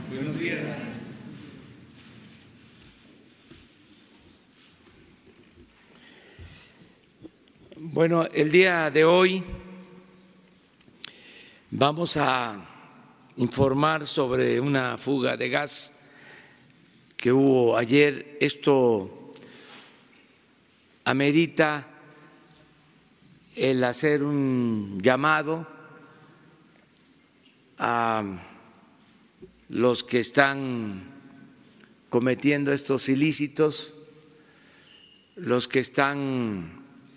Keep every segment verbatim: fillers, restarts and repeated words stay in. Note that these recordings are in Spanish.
Buenos días. Bueno, el día de hoy vamos a informar sobre una fuga de gas que hubo ayer. Esto amerita el hacer un llamado a los que están cometiendo estos ilícitos, los que están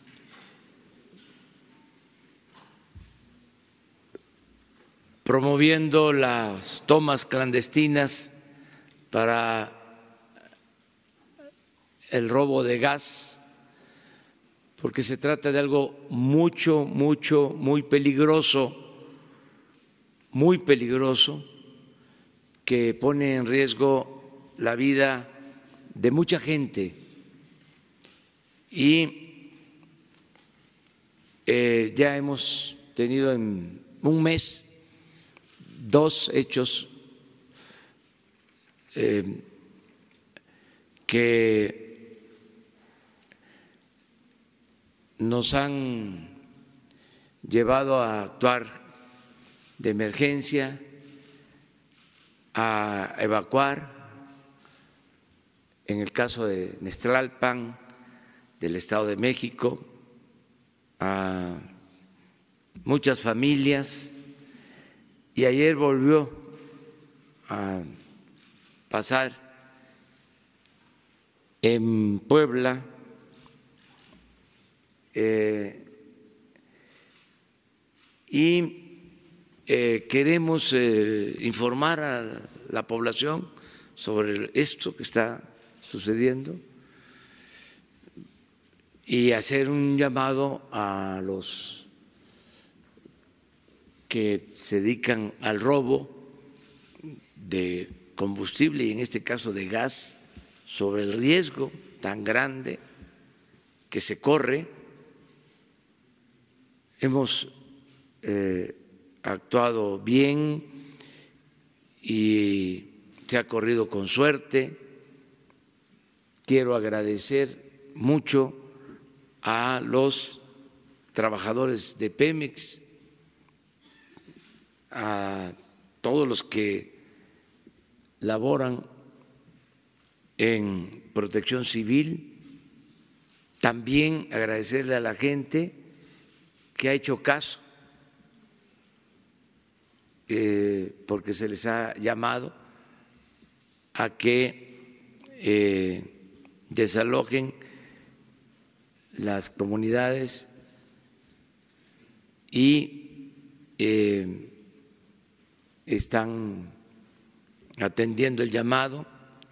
promoviendo las tomas clandestinas para el robo de gas, porque se trata de algo mucho, mucho, muy peligroso, muy peligroso, que pone en riesgo la vida de mucha gente. Y eh, ya hemos tenido en un mes dos hechos eh, que nos han llevado a actuar de emergencia, a evacuar, en el caso de Nextlalpan, del Estado de México, a muchas familias. Y ayer volvió a pasar en Puebla, eh, y eh, queremos eh, informar a la población sobre esto que está sucediendo y hacer un llamado a los que se dedican al robo de combustible y en este caso de gas, sobre el riesgo tan grande que se corre. Hemos eh, actuado bien y se ha corrido con suerte. Quiero agradecer mucho a los trabajadores de Pemex, a todos los que laboran en protección civil, también agradecerle a la gente que ha hecho caso, eh, porque se les ha llamado a que eh, desalojen las comunidades y eh, están atendiendo el llamado,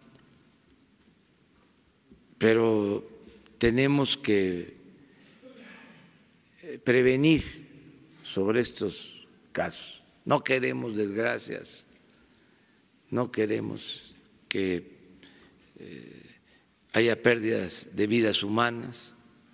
pero tenemos que prevenir sobre estos casos. No queremos desgracias, no queremos que eh, haya pérdidas de vidas humanas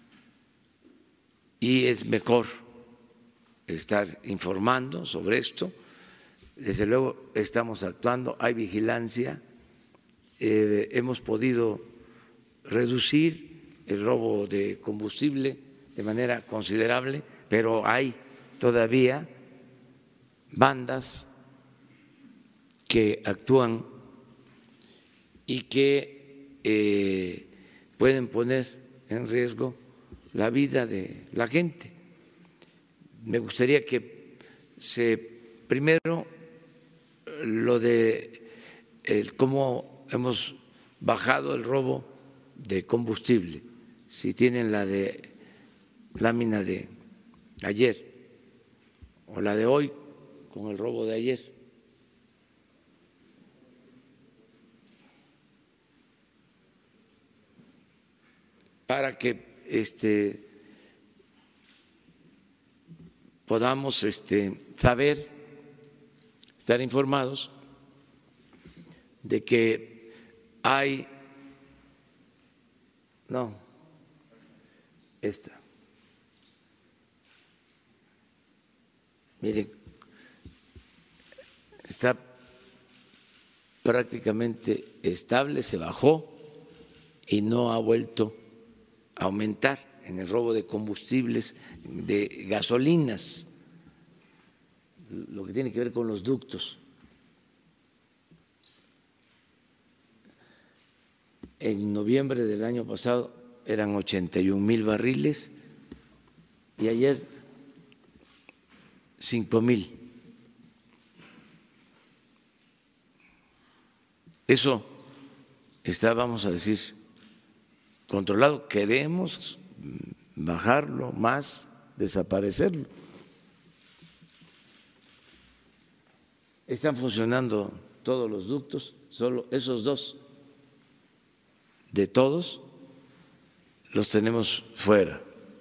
y es mejor estar informando sobre esto. Desde luego estamos actuando, hay vigilancia, eh, hemos podido reducir el robo de combustible de manera considerable, pero hay todavía bandas que actúan y que eh, pueden poner en riesgo la vida de la gente. Me gustaría que se primero lo de el, cómo hemos bajado el robo de combustible, si tienen la de lámina de ayer o la de hoy con el robo de ayer. Para que este, podamos este, saber, estar informados de que hay, no, esta, miren, está prácticamente estable, se bajó y no ha vuelto a aumentar en el robo de combustibles, de gasolinas, lo que tiene que ver con los ductos. En noviembre del año pasado eran ochenta y un mil barriles y ayer cinco mil. Eso está, vamos a decir, controlado. Queremos bajarlo más, desaparecerlo. Están funcionando todos los ductos, solo esos dos de todos los tenemos fuera.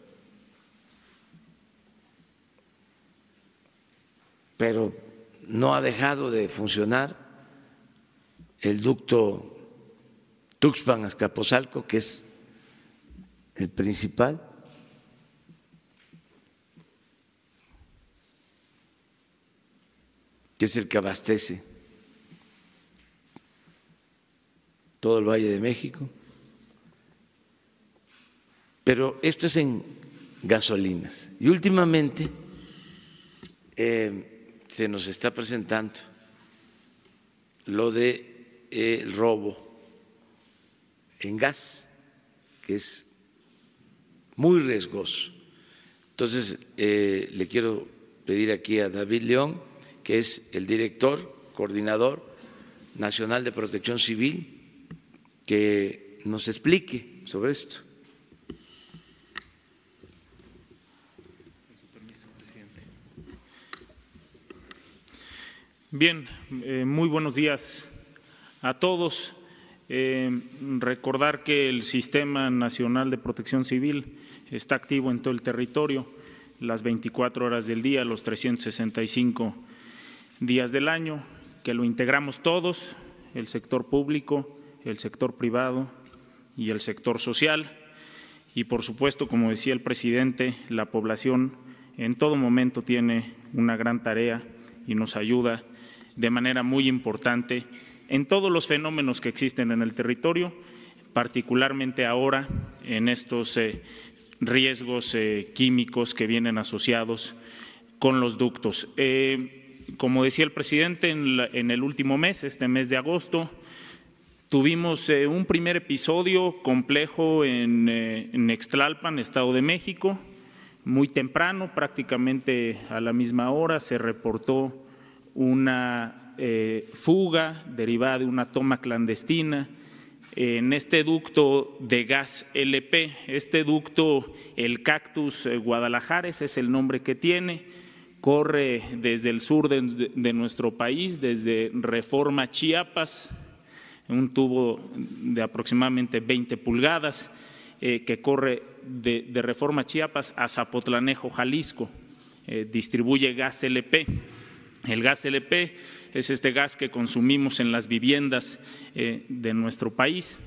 Pero no ha dejado de funcionar el ducto Tuxpan-Azcapotzalco, que es el principal. Que es el que abastece todo el Valle de México. Pero esto es en gasolinas. Y últimamente eh, se nos está presentando lo de eh, el robo en gas, que es muy riesgoso. Entonces, eh, le quiero pedir aquí a David León, que es el director, coordinador nacional de Protección Civil, que nos explique sobre esto. Bien, eh, muy buenos días a todos. Eh, recordar que el Sistema Nacional de Protección Civil está activo en todo el territorio, las veinticuatro horas del día, los trescientos sesenta y cinco días del año, que lo integramos todos, el sector público, el sector privado y el sector social. Y, por supuesto, como decía el presidente, la población en todo momento tiene una gran tarea y nos ayuda de manera muy importante en todos los fenómenos que existen en el territorio, particularmente ahora en estos eh, riesgos eh, químicos que vienen asociados con los ductos. Eh, como decía el presidente, en, la, en el último mes, este mes de agosto, tuvimos eh, un primer episodio complejo en, eh, en Ixtlalpan, Estado de México. Muy temprano, prácticamente a la misma hora, se reportó una eh, fuga derivada de una toma clandestina en este ducto de gas L P. Este ducto, el Cactus Guadalajara, ese es el nombre que tiene, corre desde el sur de, de nuestro país, desde Reforma, Chiapas, un tubo de aproximadamente veinte pulgadas, eh, que corre de, de Reforma, Chiapas a Zapotlanejo, Jalisco, eh, distribuye gas L P. El gas L P es este gas que consumimos en las viviendas eh, de nuestro país.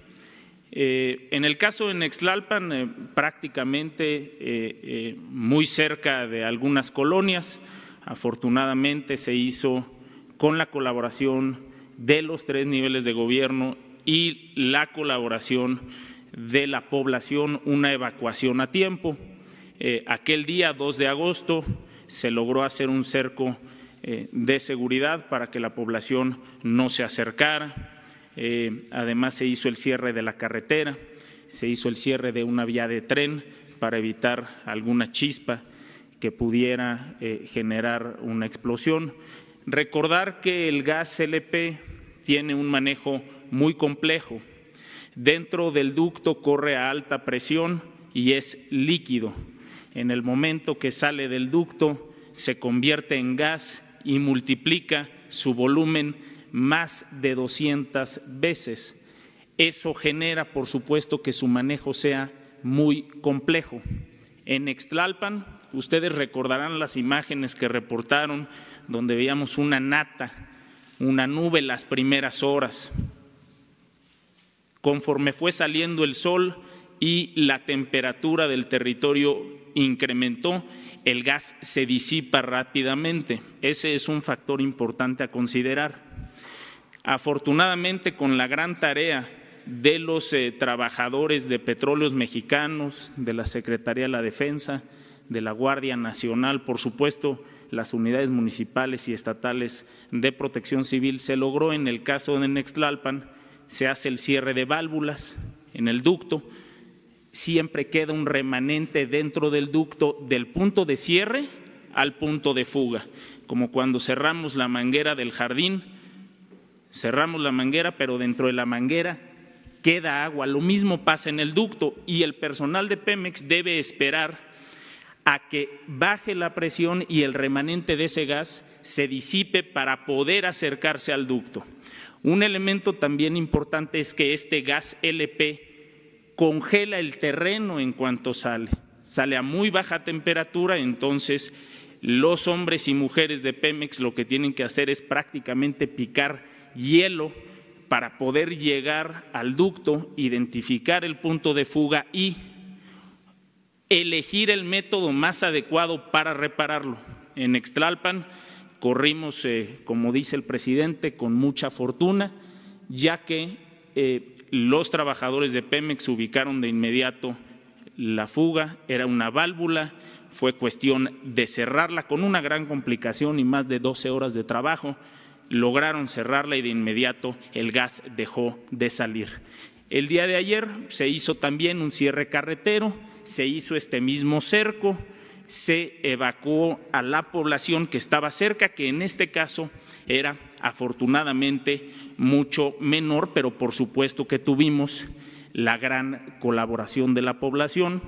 Eh, en el caso de Ixtlalpan, eh, prácticamente eh, eh, muy cerca de algunas colonias, afortunadamente se hizo con la colaboración de los tres niveles de gobierno y la colaboración de la población, una evacuación a tiempo. Eh, aquel día, dos de agosto, se logró hacer un cerco eh, de seguridad para que la población no se acercara. Eh, además, se hizo el cierre de la carretera, se hizo el cierre de una vía de tren para evitar alguna chispa que pudiera eh, generar una explosión. Recordar que el gas L P tiene un manejo muy complejo. Dentro del ducto corre a alta presión y es líquido. En el momento que sale del ducto se convierte en gas y multiplica su volumen más de doscientas veces. Eso genera, por supuesto, que su manejo sea muy complejo. En Ixtlalpan, ustedes recordarán las imágenes que reportaron donde veíamos una nata, una nube las primeras horas. Conforme fue saliendo el sol y la temperatura del territorio incrementó, el gas se disipa rápidamente. Ese es un factor importante a considerar. Afortunadamente, con la gran tarea de los eh, trabajadores de Petróleos Mexicanos, de la Secretaría de la Defensa, de la Guardia Nacional, por supuesto, las unidades municipales y estatales de protección civil, se logró en el caso de Nextlalpan, se hace el cierre de válvulas en el ducto, siempre queda un remanente dentro del ducto del punto de cierre al punto de fuga, como cuando cerramos la manguera del jardín, cerramos la manguera, pero dentro de la manguera queda agua. Lo mismo pasa en el ducto y el personal de Pemex debe esperar a que baje la presión y el remanente de ese gas se disipe para poder acercarse al ducto. Un elemento también importante es que este gas L P congela el terreno en cuanto sale, sale a muy baja temperatura, entonces los hombres y mujeres de Pemex lo que tienen que hacer es prácticamente picar hielo para poder llegar al ducto, identificar el punto de fuga y elegir el método más adecuado para repararlo. En Nextlalpan corrimos, eh, como dice el presidente, con mucha fortuna, ya que eh, los trabajadores de Pemex ubicaron de inmediato la fuga, era una válvula, fue cuestión de cerrarla con una gran complicación y más de doce horas de trabajo, lograron cerrarla y de inmediato el gas dejó de salir. El día de ayer se hizo también un cierre carretero, se hizo este mismo cerco, se evacuó a la población que estaba cerca, que en este caso era afortunadamente mucho menor, pero por supuesto que tuvimos la gran colaboración de la población.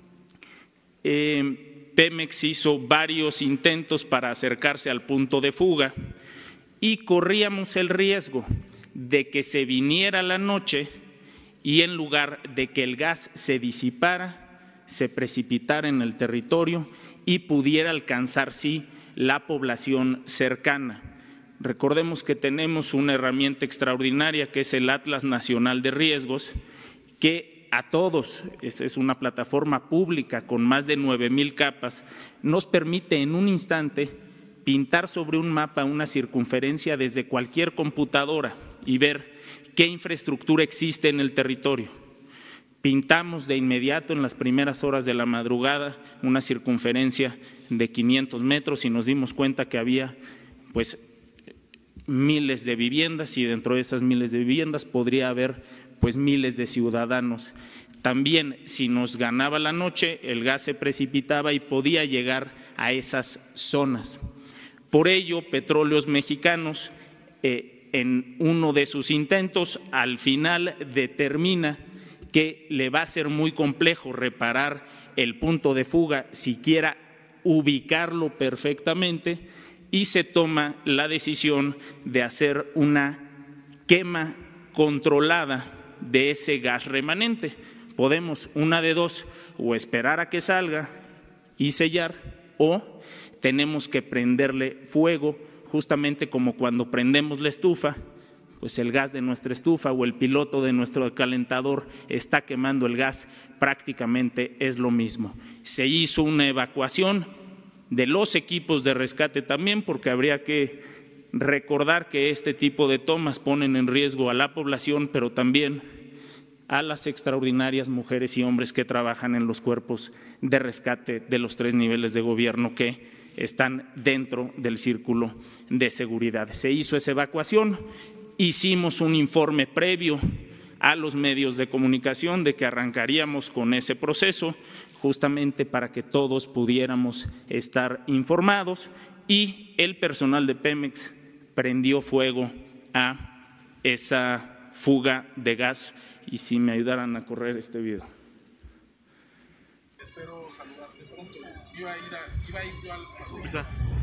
Eh, Pemex hizo varios intentos para acercarse al punto de fuga y corríamos el riesgo de que se viniera la noche y en lugar de que el gas se disipara, se precipitara en el territorio y pudiera alcanzar, sí, la población cercana. Recordemos que tenemos una herramienta extraordinaria que es el Atlas Nacional de Riesgos, que a todos, es, es una plataforma pública con más de nueve mil capas, nos permite en un instante pintar sobre un mapa una circunferencia desde cualquier computadora y ver qué infraestructura existe en el territorio. Pintamos de inmediato en las primeras horas de la madrugada una circunferencia de quinientos metros y nos dimos cuenta que había pues miles de viviendas y dentro de esas miles de viviendas podría haber pues miles de ciudadanos. También si nos ganaba la noche el gas se precipitaba y podía llegar a esas zonas. Por ello, Petróleos Mexicanos eh, en uno de sus intentos al final determina que le va a ser muy complejo reparar el punto de fuga, siquiera ubicarlo perfectamente, y se toma la decisión de hacer una quema controlada de ese gas remanente. Podemos, una de dos, o esperar a que salga y sellar, o tenemos que prenderle fuego, justamente como cuando prendemos la estufa, pues el gas de nuestra estufa o el piloto de nuestro calentador está quemando el gas, prácticamente es lo mismo. Se hizo una evacuación de los equipos de rescate también, porque habría que recordar que este tipo de tomas ponen en riesgo a la población, pero también a las extraordinarias mujeres y hombres que trabajan en los cuerpos de rescate de los tres niveles de gobierno que están dentro del círculo de seguridad. Se hizo esa evacuación. Hicimos un informe previo a los medios de comunicación de que arrancaríamos con ese proceso, justamente para que todos pudiéramos estar informados, y el personal de Pemex prendió fuego a esa fuga de gas. Y si me ayudaran a correr este video. Espero saludarte pronto. Iba a ir, a, iba a ir yo al… Ahí está.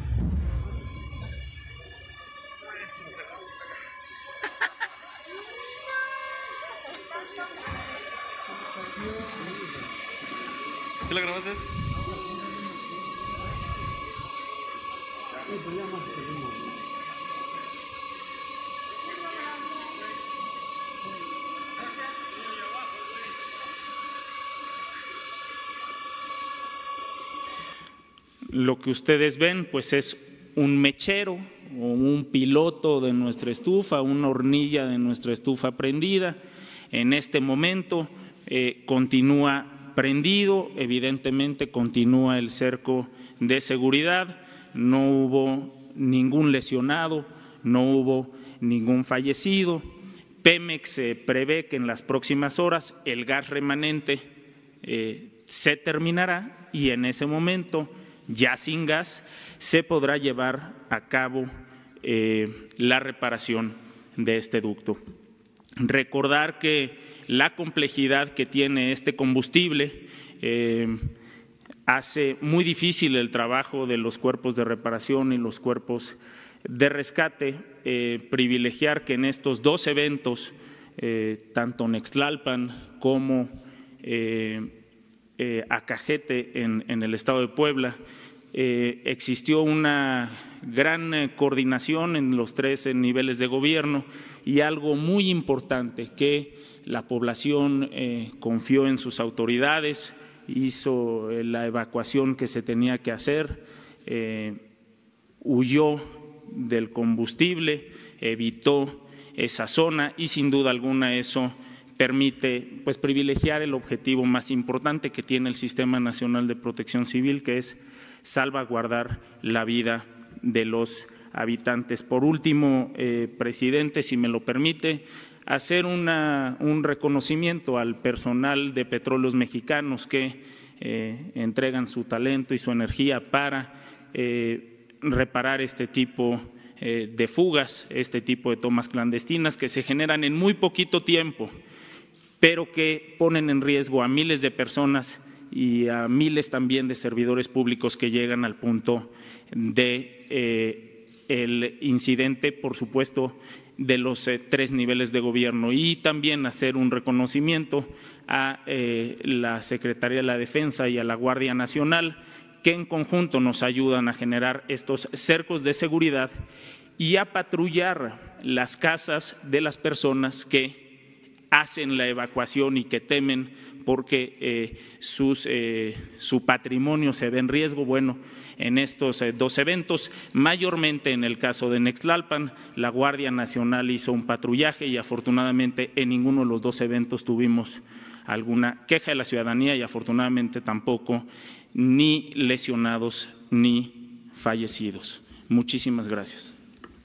¿Sí la grabaste? Lo que ustedes ven pues es un mechero o un piloto de nuestra estufa, una hornilla de nuestra estufa prendida. En este momento eh, continúa prendido, evidentemente continúa el cerco de seguridad, no hubo ningún lesionado, no hubo ningún fallecido. Pemex eh, prevé que en las próximas horas el gas remanente eh, se terminará y en ese momento, ya sin gas, se podrá llevar a cabo eh, la reparación de este ducto. Recordar que la complejidad que tiene este combustible eh, hace muy difícil el trabajo de los cuerpos de reparación y los cuerpos de rescate. Eh, privilegiar que en estos dos eventos, eh, tanto Nextlalpan como eh, eh, Acajete en, en el estado de Puebla, eh, existió una gran eh, coordinación en los tres niveles de gobierno y algo muy importante, que la población eh, confió en sus autoridades, hizo eh, la evacuación que se tenía que hacer, eh, huyó del combustible, evitó esa zona y sin duda alguna eso permite pues privilegiar el objetivo más importante que tiene el Sistema Nacional de Protección Civil, que es salvaguardar la vida de los habitantes. Por último, eh, presidente, si me lo permite, hacer una, un reconocimiento al personal de Petróleos Mexicanos que eh, entregan su talento y su energía para eh, reparar este tipo eh, de fugas, este tipo de tomas clandestinas que se generan en muy poquito tiempo, pero que ponen en riesgo a miles de personas y a miles también de servidores públicos que llegan al punto de eh, el incidente, por supuesto, de los eh, tres niveles de gobierno, y también hacer un reconocimiento a eh, la Secretaría de la Defensa y a la Guardia Nacional, que en conjunto nos ayudan a generar estos cercos de seguridad y a patrullar las casas de las personas que hacen la evacuación y que temen porque eh, sus, eh, su patrimonio se ve en riesgo. Bueno, en estos eh, dos eventos, mayormente en el caso de Nextlalpan, la Guardia Nacional hizo un patrullaje y afortunadamente en ninguno de los dos eventos tuvimos alguna queja de la ciudadanía y afortunadamente tampoco ni lesionados ni fallecidos. Muchísimas gracias.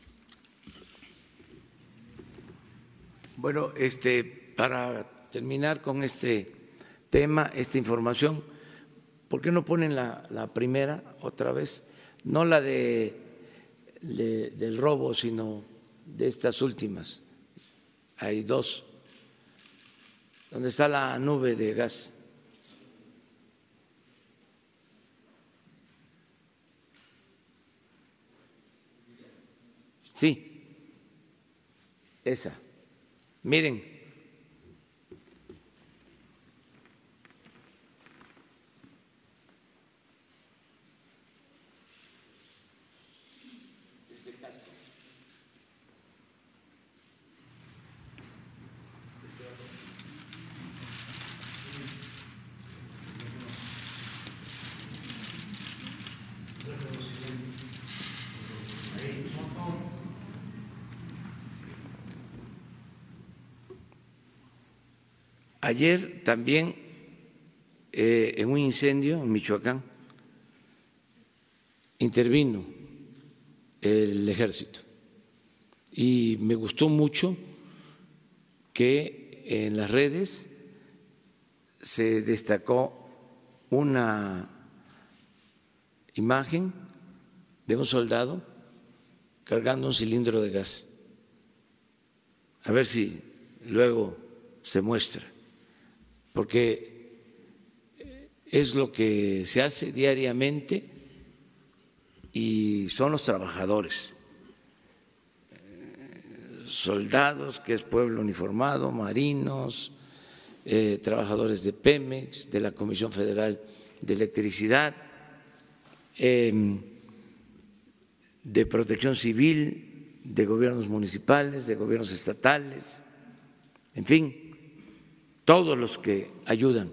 Bueno, este, para terminar con este tema, esta información, ¿por qué no ponen la, la primera otra vez? No la de, de, del robo, sino de estas últimas. Hay dos. ¿Dónde está la nube de gas? Sí, esa. Miren, ayer también eh, en un incendio en Michoacán intervino el ejército y me gustó mucho que en las redes se destacó una imagen de un soldado cargando un cilindro de gas. A ver si luego se muestra, porque es lo que se hace diariamente y son los trabajadores, soldados, que es pueblo uniformado, marinos, eh, trabajadores de Pemex, de la Comisión Federal de Electricidad, eh, de Protección Civil, de gobiernos municipales, de gobiernos estatales, en fin, todos los que ayudan.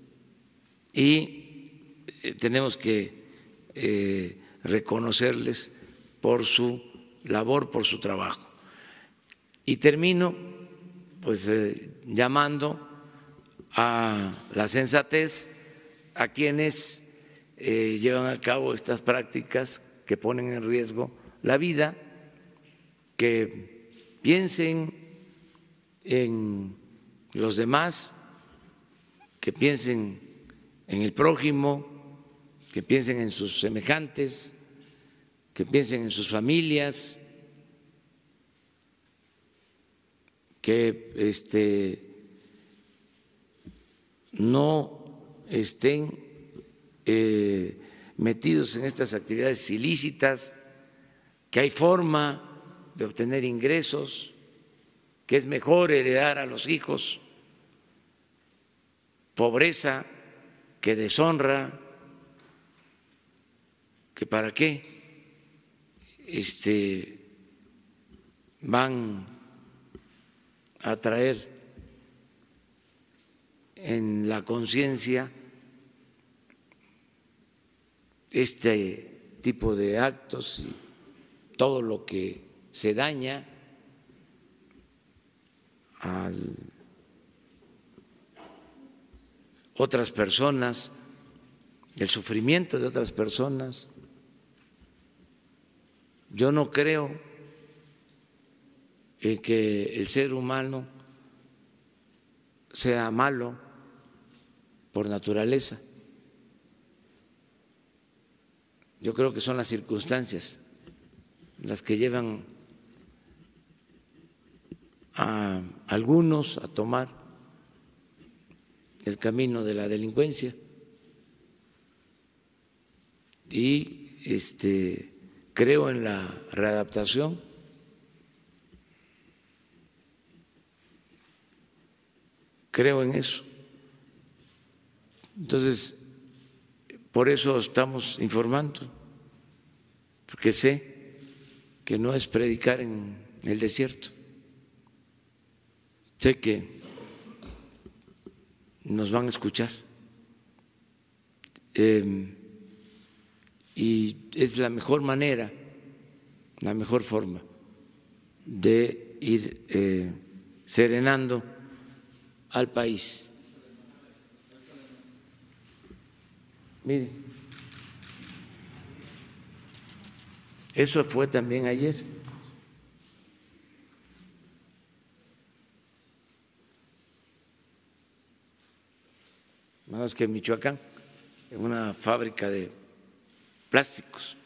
Y tenemos que eh, reconocerles por su labor, por su trabajo. Y termino pues eh, llamando a la sensatez a quienes eh, llevan a cabo estas prácticas que ponen en riesgo la vida, que piensen en los demás, que piensen en el prójimo, que piensen en sus semejantes, que piensen en sus familias, que este, no estén eh, metidos en estas actividades ilícitas, que hay forma de obtener ingresos, que es mejor heredar a los hijos pobreza que deshonra, que para qué este, van a traer en la conciencia este tipo de actos y todo lo que se daña a otras personas, el sufrimiento de otras personas. Yo no creo en que el ser humano sea malo por naturaleza. Yo creo que son las circunstancias las que llevan a algunos a tomar el camino de la delincuencia. Y este, creo en la readaptación. Creo en eso. Entonces, por eso estamos informando, porque sé que no es predicar en el desierto. Sé que nos van a escuchar eh, y es la mejor manera, la mejor forma de ir eh, serenando al país. Mire, eso fue también ayer. Nada más que en Michoacán, en una fábrica de plásticos.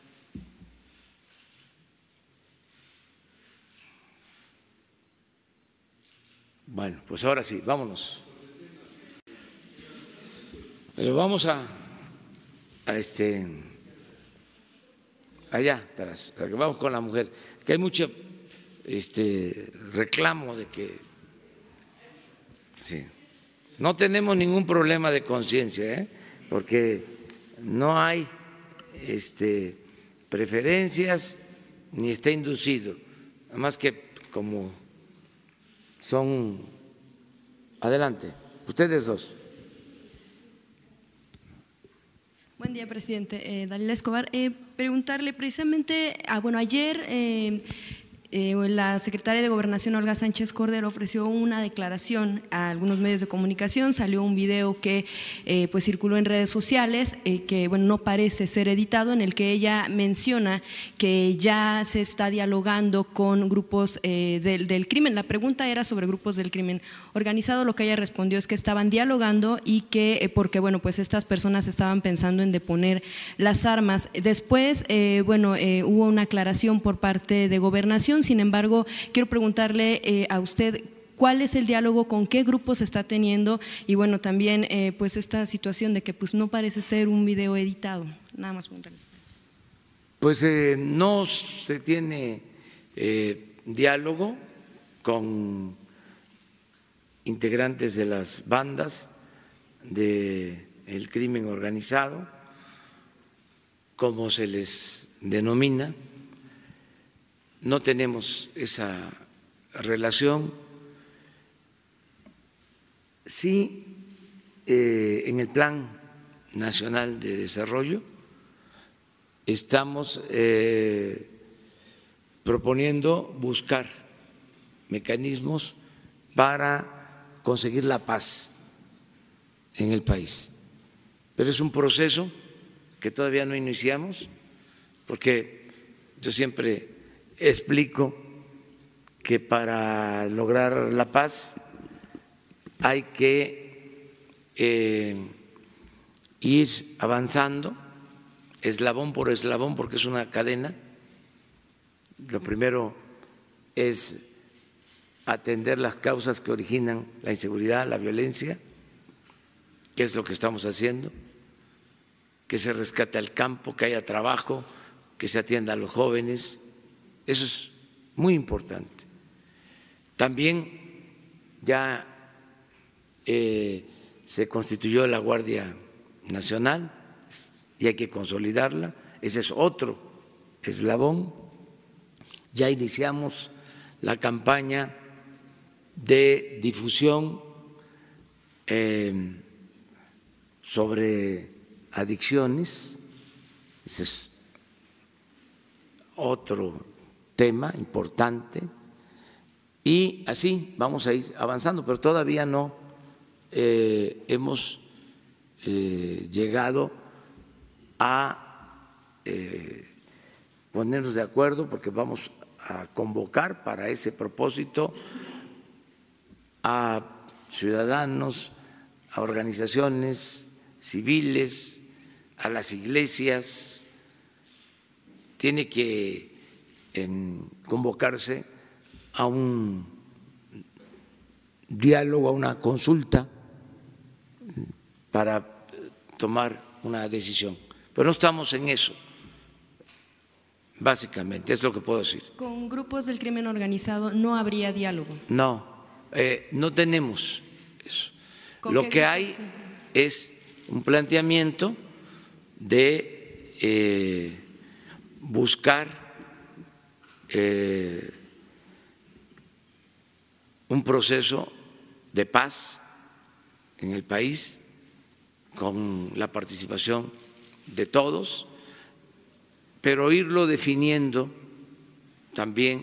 Bueno, pues ahora sí, vámonos. Pero vamos a, a este, allá atrás, vamos con la mujer, que hay mucho este, reclamo de que, sí. No tenemos ningún problema de conciencia, ¿eh? Porque no hay este, preferencias ni está inducido. Además que como son… Adelante, ustedes dos. Buen día, presidente. Eh, Dalila Escobar. Eh, preguntarle precisamente, ah, bueno, ayer… Eh, Eh, la secretaria de Gobernación, Olga Sánchez Cordero, ofreció una declaración a algunos medios de comunicación. Salió un video que eh, pues circuló en redes sociales, eh, que bueno, no parece ser editado, en el que ella menciona que ya se está dialogando con grupos eh, del, del crimen. La pregunta era sobre grupos del crimen organizado. Lo que ella respondió es que estaban dialogando y que eh, porque bueno, pues estas personas estaban pensando en deponer las armas. Después, eh, bueno, eh, hubo una aclaración por parte de Gobernación. Sin embargo, quiero preguntarle eh, a usted cuál es el diálogo, con qué grupos está teniendo y bueno, también eh, pues esta situación de que pues no parece ser un video editado. Nada más preguntarles. Pues eh, no se tiene eh, diálogo con integrantes de las bandas del crimen organizado, como se les denomina. No tenemos esa relación. Sí, eh, en el Plan Nacional de Desarrollo estamos eh, proponiendo buscar mecanismos para conseguir la paz en el país. Pero es un proceso que todavía no iniciamos, porque yo siempre explico que para lograr la paz hay que eh, ir avanzando eslabón por eslabón, porque es una cadena. Lo primero es atender las causas que originan la inseguridad, la violencia, que es lo que estamos haciendo, que se rescate al campo, que haya trabajo, que se atienda a los jóvenes. Eso es muy importante. También ya eh, se constituyó la Guardia Nacional y hay que consolidarla. Ese es otro eslabón. Ya iniciamos la campaña de difusión eh, sobre adicciones. Ese es otro tema importante. Y así vamos a ir avanzando, pero todavía no eh, hemos eh, llegado a eh, ponernos de acuerdo, porque vamos a convocar para ese propósito a ciudadanos, a organizaciones civiles, a las iglesias. Tiene que en, convocarse a un diálogo, a una consulta para tomar una decisión. Pero no estamos en eso, básicamente, es lo que puedo decir. ¿Con grupos del crimen organizado no habría diálogo? No, eh, no tenemos eso. Lo que hay es un planteamiento de eh, buscar eh, un proceso de paz en el país con la participación de todos, pero irlo definiendo también,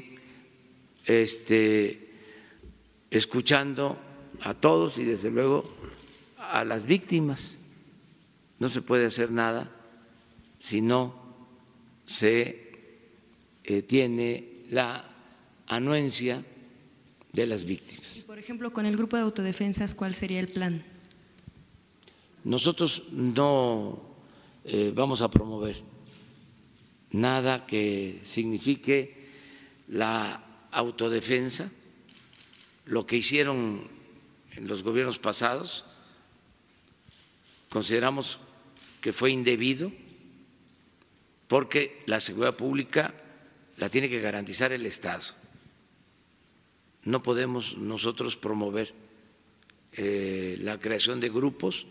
este, escuchando a todos y desde luego a las víctimas. No se puede hacer nada si no se eh, tiene la anuencia de las víctimas. Y por ejemplo, con el grupo de autodefensas, ¿cuál sería el plan? Nosotros no eh, vamos a promover nada que signifique la autodefensa. Lo que hicieron en los gobiernos pasados consideramos que fue indebido, porque la seguridad pública la tiene que garantizar el Estado. No podemos nosotros promover eh, la creación de grupos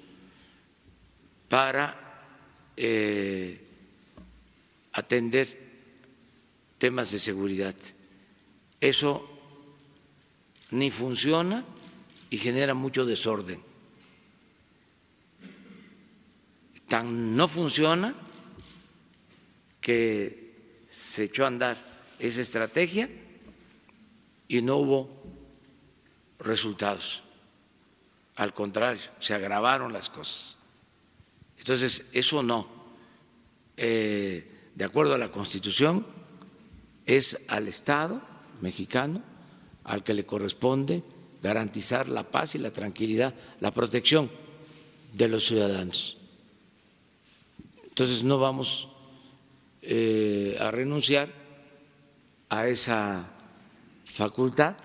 para eh, atender temas de seguridad. Eso ni funciona y genera mucho desorden. Tan no funciona que se echó a andar esa estrategia y no hubo resultados. Al contrario, se agravaron las cosas. Entonces, eso no. Eh, de acuerdo a la Constitución, es al Estado mexicano al que le corresponde garantizar la paz y la tranquilidad, la protección de los ciudadanos. Entonces, no vamos eh, a renunciar a esa facultad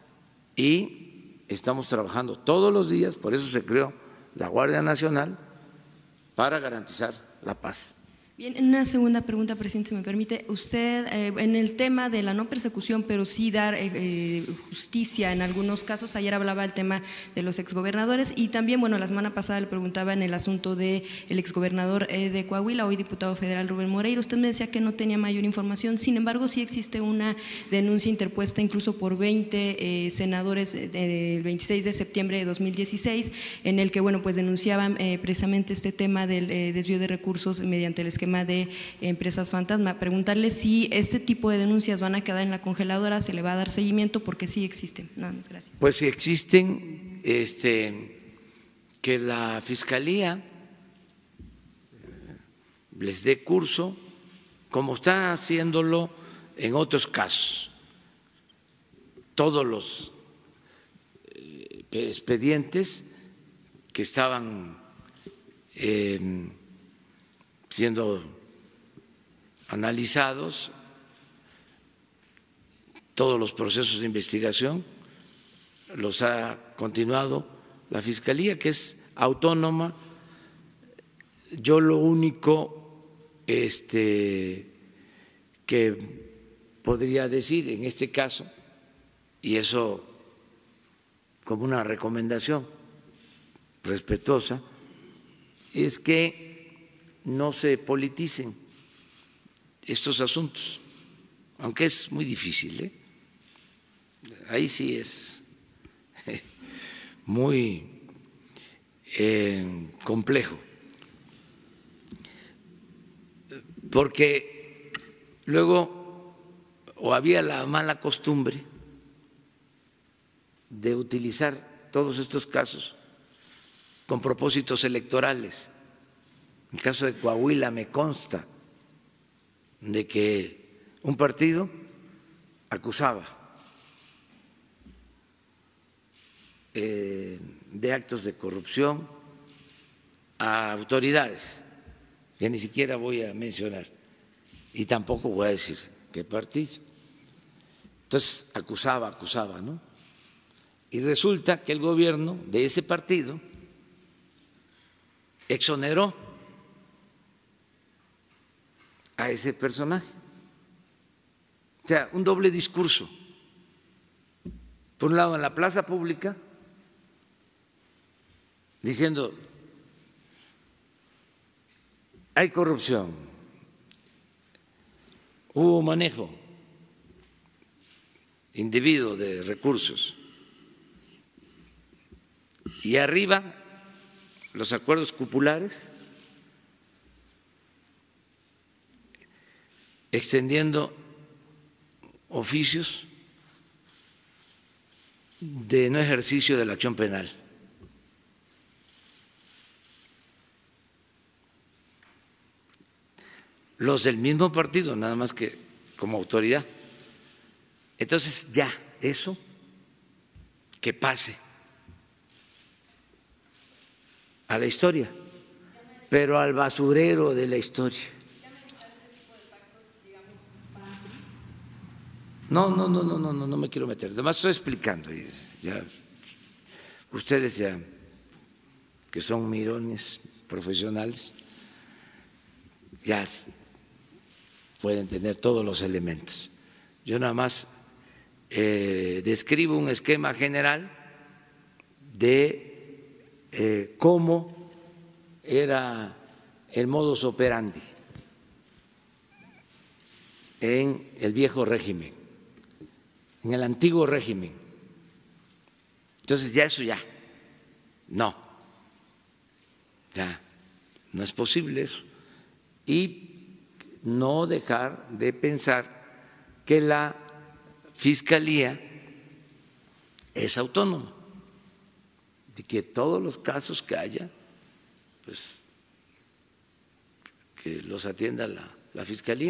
y estamos trabajando todos los días, por eso se creó la Guardia Nacional, para garantizar la paz. Bien, una segunda pregunta, presidente, si me permite. Usted, eh, en el tema de la no persecución, pero sí dar eh, justicia en algunos casos, ayer hablaba el tema de los exgobernadores y también, bueno, la semana pasada le preguntaba en el asunto del exgobernador eh, de Coahuila, hoy diputado federal Rubén Moreira. Usted me decía que no tenía mayor información, sin embargo, sí existe una denuncia interpuesta incluso por veinte eh, senadores eh, del veintiséis de septiembre de dos mil dieciséis, en el que, bueno, pues denunciaban eh, precisamente este tema del eh, desvío de recursos mediante el esquema esquema de empresas fantasma. Preguntarle si este tipo de denuncias van a quedar en la congeladora, se le va a dar seguimiento, porque sí existen. Nada más, gracias. Pues si existen, este, que la Fiscalía les dé curso, como está haciéndolo en otros casos. Todos los expedientes que estaban eh, siendo analizados, todos los procesos de investigación los ha continuado la Fiscalía, que es autónoma. Yo lo único este, que podría decir en este caso, y eso como una recomendación respetuosa, es que no se politicen estos asuntos, aunque es muy difícil, ¿eh? Ahí sí es muy eh, complejo, porque luego o había la mala costumbre de utilizar todos estos casos con propósitos electorales. En el caso de Coahuila me consta de que un partido acusaba eh, de actos de corrupción a autoridades, que ni siquiera voy a mencionar, y tampoco voy a decir qué partido. Entonces acusaba, acusaba, ¿no? Y resulta que el gobierno de ese partido exoneró a ese personaje. O sea, un doble discurso. Por un lado, en la plaza pública, diciendo hay corrupción, hubo manejo indebido de recursos, y arriba los acuerdos cupulares, extendiendo oficios de no ejercicio de la acción penal. Los del mismo partido, nada más que como autoridad. Entonces ya, eso que pase a la historia, pero al basurero de la historia. No, no, no, no, no, no, no me quiero meter. Además estoy explicando. Ya, ustedes ya, que son mirones profesionales, ya pueden tener todos los elementos. Yo nada más eh, describo un esquema general de Eh, cómo era el modus operandi en el viejo régimen, en el antiguo régimen. Entonces ya eso ya, no, ya no es posible eso. Y no dejar de pensar que la Fiscalía es autónoma, de que todos los casos que haya, pues que los atienda la, la Fiscalía,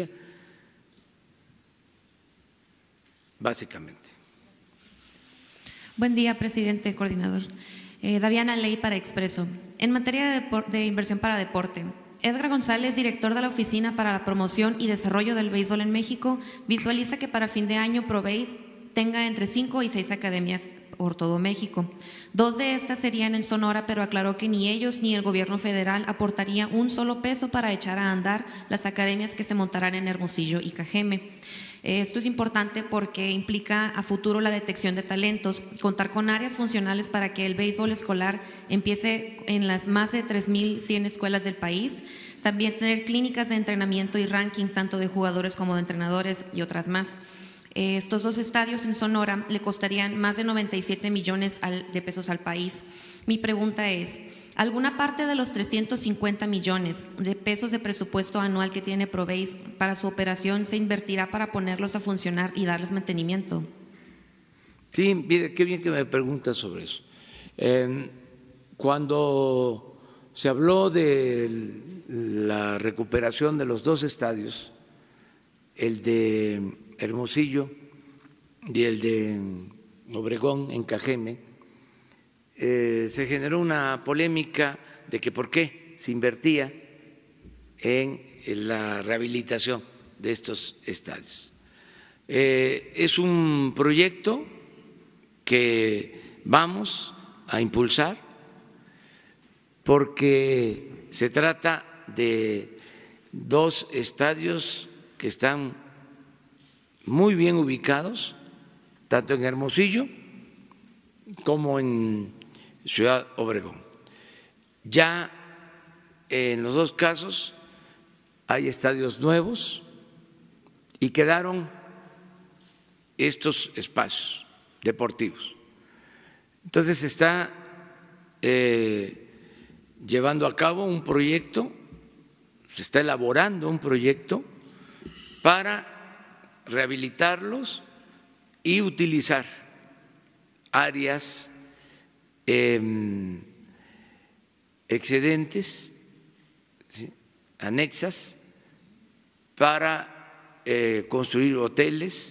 básicamente. Buen día, presidente, coordinador. Eh, Daviana Ley para Expreso. En materia de, de inversión para deporte, Edgar González, director de la Oficina para la Promoción y Desarrollo del Béisbol en México, visualiza que para fin de año ProBéis tenga entre cinco y seis academias por todo México. Dos de estas serían en Sonora, pero aclaró que ni ellos ni el gobierno federal aportarían un solo peso para echar a andar las academias que se montarán en Hermosillo y Cajeme. Esto es importante porque implica a futuro la detección de talentos, contar con áreas funcionales para que el béisbol escolar empiece en las más de tres mil cien escuelas del país, también tener clínicas de entrenamiento y ranking tanto de jugadores como de entrenadores y otras más. Estos dos estadios en Sonora le costarían más de noventa y siete millones de pesos al país. Mi pregunta es, ¿Alguna parte de los trescientos cincuenta millones de pesos de presupuesto anual que tiene Proveis para su operación se invertirá para ponerlos a funcionar y darles mantenimiento? Sí, mire, qué bien que me preguntas sobre eso. Eh, cuando se habló de la recuperación de los dos estadios, el de Hermosillo y el de Obregón en Cajeme, eh, se generó una polémica de que por qué se invertía en la rehabilitación de estos estadios. Eh, es un proyecto que vamos a impulsar porque se trata de dos estadios que están muy bien ubicados, tanto en Hermosillo como en Ciudad Obregón. Ya en los dos casos hay estadios nuevos y quedaron estos espacios deportivos. Entonces se está eh, llevando a cabo un proyecto, se está elaborando un proyecto para rehabilitarlos y utilizar áreas eh, excedentes, ¿sí?, anexas, para eh, construir hoteles,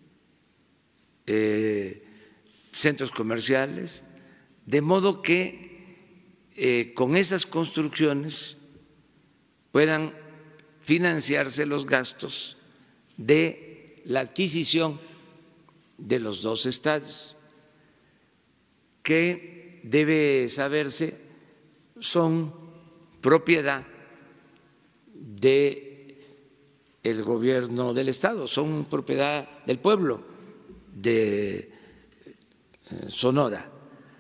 eh, centros comerciales, de modo que eh, con esas construcciones puedan financiarse los gastos de la adquisición de los dos estadios, que debe saberse son propiedad del gobierno del estado, son propiedad del pueblo de Sonora.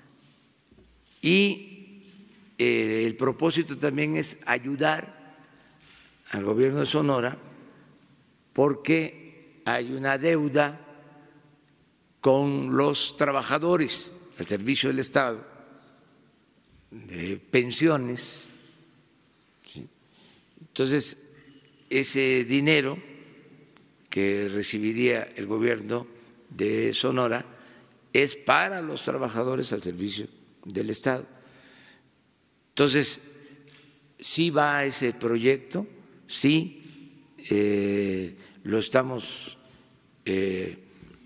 Y eh, el propósito también es ayudar al gobierno de Sonora porque hay una deuda con los trabajadores al servicio del Estado, de pensiones. ¿Sí? Entonces, ese dinero que recibiría el gobierno de Sonora es para los trabajadores al servicio del Estado. Entonces, sí va ese proyecto, sí eh, lo estamos eh,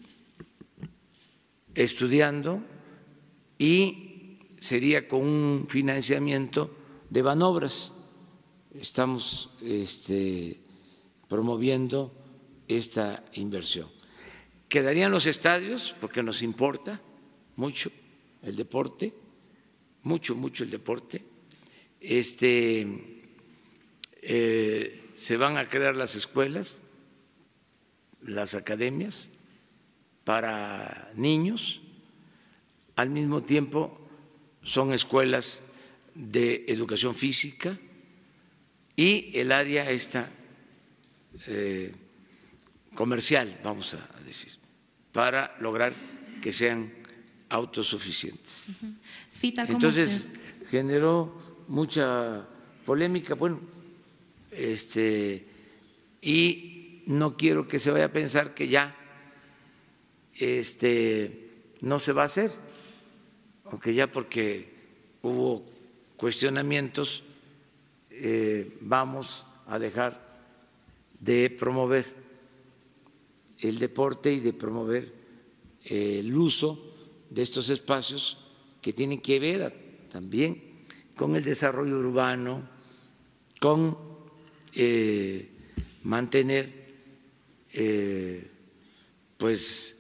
estudiando y sería con un financiamiento de Banobras. Estamos este, promoviendo esta inversión. Quedarían los estadios porque nos importa mucho el deporte, mucho, mucho el deporte. Este, eh, se van a crear las escuelas, las academias para niños, al mismo tiempo son escuelas de educación física y el área esta eh, comercial, vamos a decir, para lograr que sean autosuficientes. Sí, tal como Entonces usted. generó mucha polémica, bueno, este, y no quiero que se vaya a pensar que ya este, no se va a hacer, aunque ya porque hubo cuestionamientos eh, vamos a dejar de promover el deporte y de promover eh, el uso de estos espacios que tienen que ver también con el desarrollo urbano, con eh, mantener eh, pues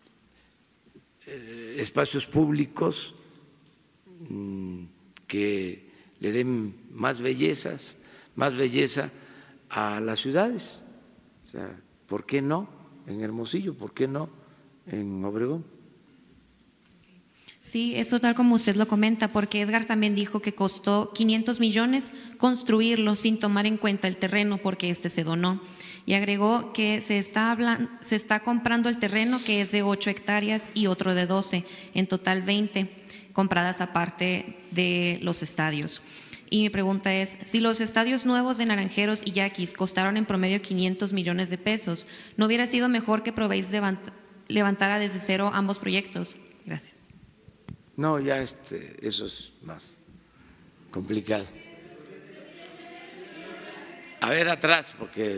eh, espacios públicos mmm, que le den más bellezas, más belleza a las ciudades. O sea, ¿por qué no en Hermosillo? ¿Por qué no en Obregón? Sí, eso tal como usted lo comenta, porque Edgar también dijo que costó quinientos millones construirlo sin tomar en cuenta el terreno porque este se donó. Y agregó que se está, hablando, se está comprando el terreno que es de ocho hectáreas y otro de doce, en total veinte. compradas aparte de los estadios. Y mi pregunta es, si los estadios nuevos de Naranjeros y Yaquis costaron en promedio quinientos millones de pesos, ¿no hubiera sido mejor que Proveis levant levantara desde cero ambos proyectos? Gracias. No, ya este, eso es más complicado. A ver atrás, porque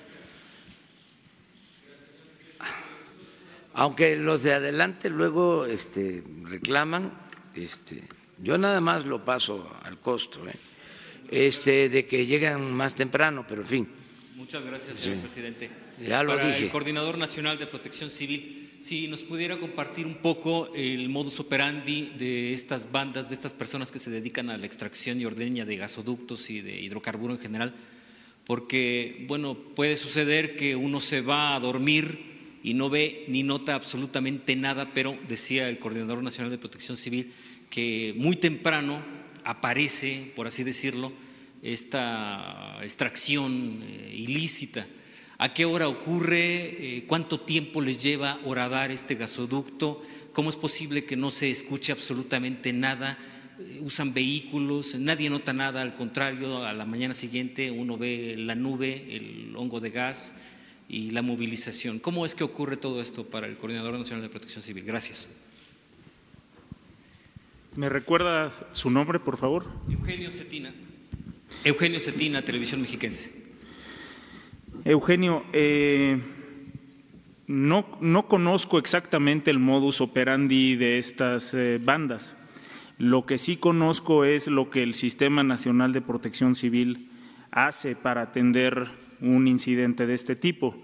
aunque los de adelante luego este, reclaman, este, yo nada más lo paso al costo, ¿eh? este, de que llegan más temprano, pero en fin. Muchas gracias, señor sí. presidente. Ya lo Para dije. el Coordinador Nacional de Protección Civil, si nos pudiera compartir un poco el modus operandi de estas bandas, de estas personas que se dedican a la extracción y ordeña de gasoductos y de hidrocarburo en general, porque, bueno, puede suceder que uno se va a dormir y no ve ni nota absolutamente nada, pero decía el Coordinador Nacional de Protección Civil que muy temprano aparece, por así decirlo, esta extracción eh, ilícita. ¿A qué hora ocurre? Eh, ¿Cuánto tiempo les lleva horadar este gasoducto? ¿Cómo es posible que no se escuche absolutamente nada? Eh, ¿Usan vehículos? Nadie nota nada, al contrario, a la mañana siguiente uno ve la nube, el hongo de gas y la movilización. ¿Cómo es que ocurre todo esto para el Coordinador Nacional de Protección Civil? Gracias. ¿Me recuerda su nombre, por favor? Eugenio Cetina. Eugenio Cetina, Televisión Mexiquense. Eugenio, eh, no, no conozco exactamente el modus operandi de estas eh, bandas. Lo que sí conozco es lo que el Sistema Nacional de Protección Civil hace para atender un incidente de este tipo.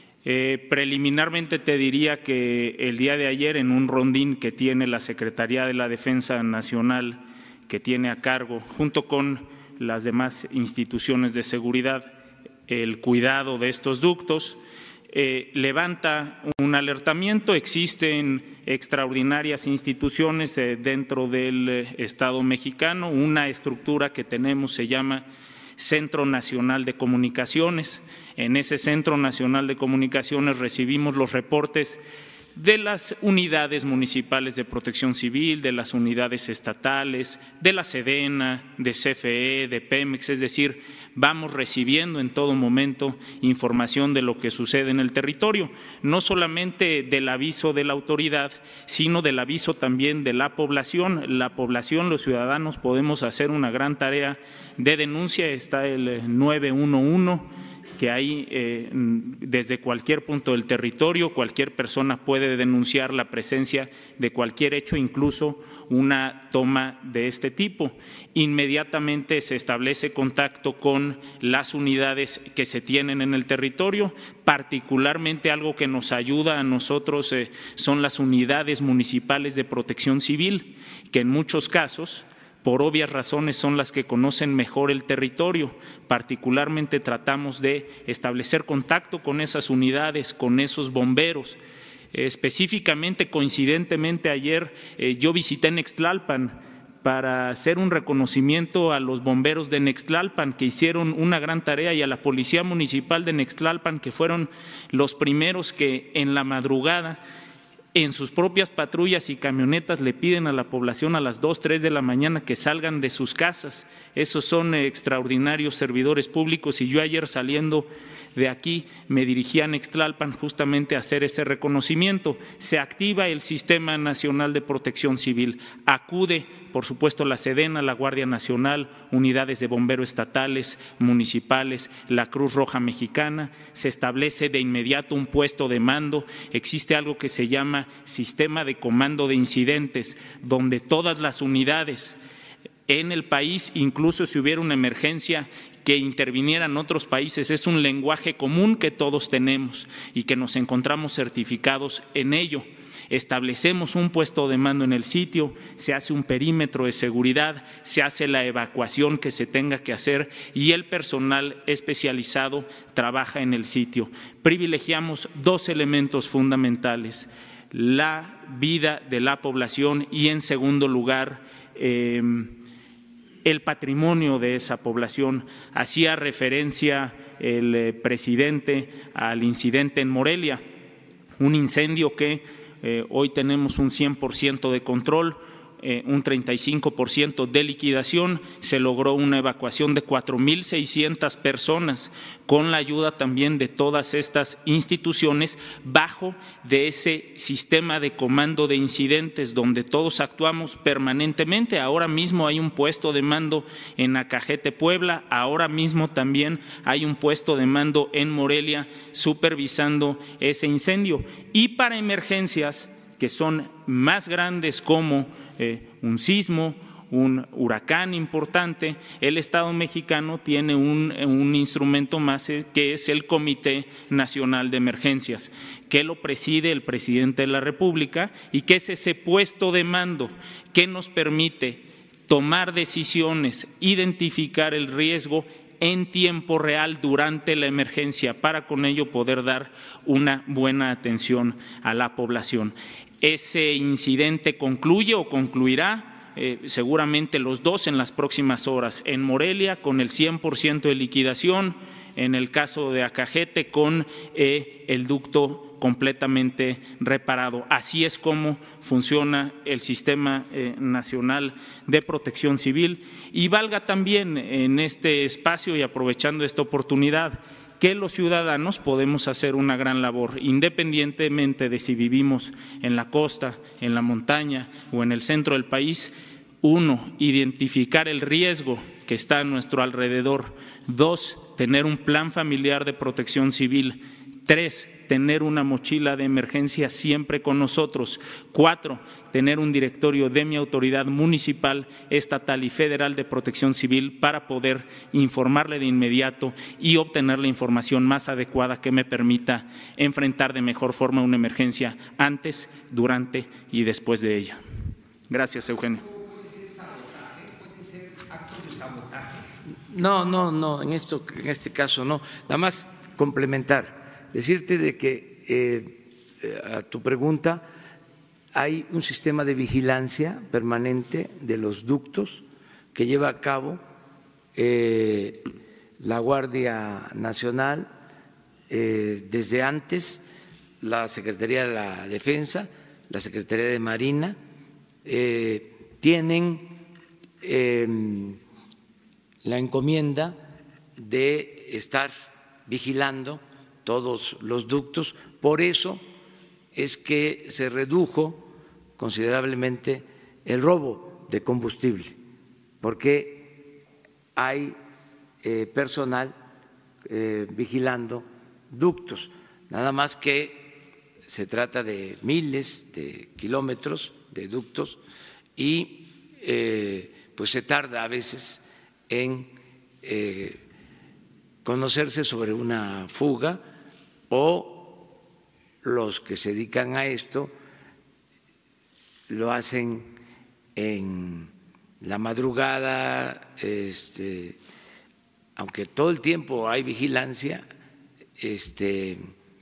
Eh, preliminarmente te diría que el día de ayer, en un rondín que tiene la Secretaría de la Defensa Nacional, que tiene a cargo, junto con las demás instituciones de seguridad, el cuidado de estos ductos, eh, levanta un alertamiento. Existen extraordinarias instituciones eh, dentro del eh, Estado mexicano. Una estructura que tenemos se llama Centro Nacional de Comunicaciones. En ese Centro Nacional de Comunicaciones recibimos los reportes de las unidades municipales de protección civil, de las unidades estatales, de la Sedena, de C F E, de Pemex, es decir, vamos recibiendo en todo momento información de lo que sucede en el territorio, no solamente del aviso de la autoridad, sino del aviso también de la población. La población, los ciudadanos, podemos hacer una gran tarea de denuncia. Está el nueve uno uno, que ahí eh, desde cualquier punto del territorio cualquier persona puede denunciar la presencia de cualquier hecho, incluso una toma de este tipo. Inmediatamente se establece contacto con las unidades que se tienen en el territorio, particularmente algo que nos ayuda a nosotros eh, son las unidades municipales de protección civil, que en muchos casos, por obvias razones, son las que conocen mejor el territorio. Particularmente tratamos de establecer contacto con esas unidades, con esos bomberos. Específicamente, coincidentemente, ayer eh, yo visité Nextlalpan para hacer un reconocimiento a los bomberos de Nextlalpan, que hicieron una gran tarea, y a la Policía Municipal de Nextlalpan, que fueron los primeros que en la madrugada, en sus propias patrullas y camionetas, le piden a la población a las dos, tres de la mañana que salgan de sus casas. Esos son extraordinarios servidores públicos, y yo ayer, saliendo de aquí, me dirigí a Nextlalpan justamente a hacer ese reconocimiento. Se activa el Sistema Nacional de Protección Civil, acude por supuesto la Sedena, la Guardia Nacional, unidades de bomberos estatales, municipales, la Cruz Roja Mexicana. Se establece de inmediato un puesto de mando. Existe algo que se llama Sistema de Comando de Incidentes, donde todas las unidades en el país, incluso si hubiera una emergencia que intervinieran otros países, es un lenguaje común que todos tenemos y que nos encontramos certificados en ello. Establecemos un puesto de mando en el sitio, se hace un perímetro de seguridad, se hace la evacuación que se tenga que hacer y el personal especializado trabaja en el sitio. Privilegiamos dos elementos fundamentales: la vida de la población y, en segundo lugar, eh, el patrimonio de esa población. Hacía referencia el eh, presidente al incidente en Morelia, un incendio que Eh, hoy tenemos un cien por ciento de control. eh, un treinta y cinco por ciento de liquidación, se logró una evacuación de cuatro mil seiscientas personas con la ayuda también de todas estas instituciones bajo de ese sistema de comando de incidentes donde todos actuamos permanentemente. Ahora mismo hay un puesto de mando en Acajete, Puebla, ahora mismo también hay un puesto de mando en Morelia supervisando ese incendio. Y para emergencias que son más grandes como eh, un sismo, un huracán importante, el Estado mexicano tiene un, un instrumento más que es el Comité Nacional de Emergencias, que lo preside el presidente de la República y que es ese puesto de mando que nos permite tomar decisiones, identificar el riesgo en tiempo real durante la emergencia para con ello poder dar una buena atención a la población. Ese incidente concluye o concluirá Eh, seguramente los dos en las próximas horas, en Morelia con el cien por ciento de liquidación, en el caso de Acajete con eh, el ducto completamente reparado. Así es como funciona el Sistema eh, Nacional de Protección Civil. Y valga también en este espacio y aprovechando esta oportunidad que los ciudadanos podemos hacer una gran labor, independientemente de si vivimos en la costa, en la montaña o en el centro del país. Uno, identificar el riesgo que está a nuestro alrededor. Dos, tener un plan familiar de protección civil. Tres, tener una mochila de emergencia siempre con nosotros. Cuatro, tener un directorio de mi autoridad municipal, estatal y federal de protección civil para poder informarle de inmediato y obtener la información más adecuada que me permita enfrentar de mejor forma una emergencia antes, durante y después de ella. Gracias, Eugenio. No, no, no, en, esto, en este caso no. Nada más complementar, decirte de que eh, a tu pregunta hay un sistema de vigilancia permanente de los ductos que lleva a cabo eh, la Guardia Nacional eh, desde antes, la Secretaría de la Defensa, la Secretaría de Marina, eh, tienen eh, la encomienda de estar vigilando todos los ductos. Por eso es que se redujo considerablemente el robo de combustible, porque hay eh, personal eh, vigilando ductos, nada más que se trata de miles de kilómetros de ductos y eh, pues se tarda a veces en eh, conocerse sobre una fuga, o los que se dedican a esto lo hacen en la madrugada, este, aunque todo el tiempo hay vigilancia, este,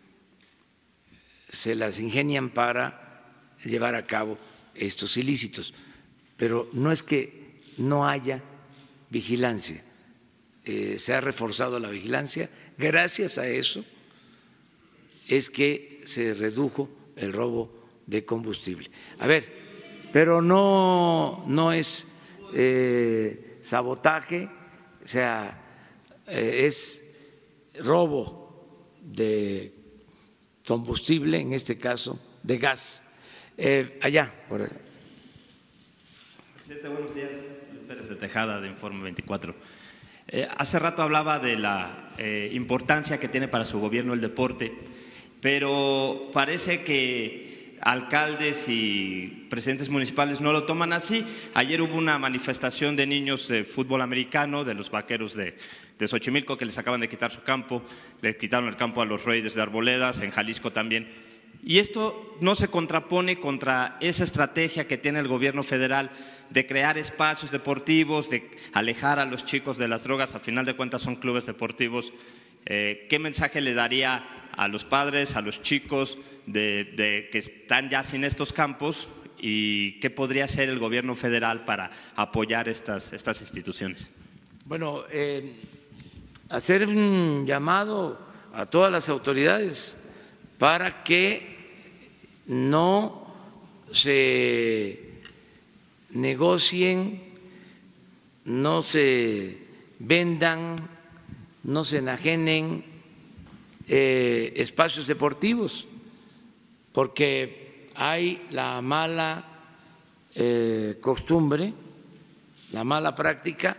se las ingenian para llevar a cabo estos ilícitos, pero no es que no haya vigilancia, eh, se ha reforzado la vigilancia. Gracias a eso es que se redujo el robo de combustible. A ver, pero no, no es eh, sabotaje, o sea, eh, es robo de combustible, en este caso de gas. Eh, allá, por ahí. Presidente, buenos días. Pérez de Tejada, de Informe veinticuatro. Eh, hace rato hablaba de la eh, importancia que tiene para su gobierno el deporte, pero parece que alcaldes y presidentes municipales no lo toman así. Ayer hubo una manifestación de niños de fútbol americano, de los Vaqueros de, de Xochimilco, que les acaban de quitar su campo, le quitaron el campo a los Reyes de Arboledas, en Jalisco también. Y esto no se contrapone contra esa estrategia que tiene el gobierno federal de crear espacios deportivos, de alejar a los chicos de las drogas. A final de cuentas son clubes deportivos. Eh, ¿Qué mensaje le daría a los padres, a los chicos de, de que están ya sin estos campos, y qué podría hacer el gobierno federal para apoyar estas, estas instituciones? Bueno, eh, hacer un llamado a todas las autoridades para que no se negocien, no se vendan, no se enajenen eh, espacios deportivos, porque hay la mala eh, costumbre, la mala práctica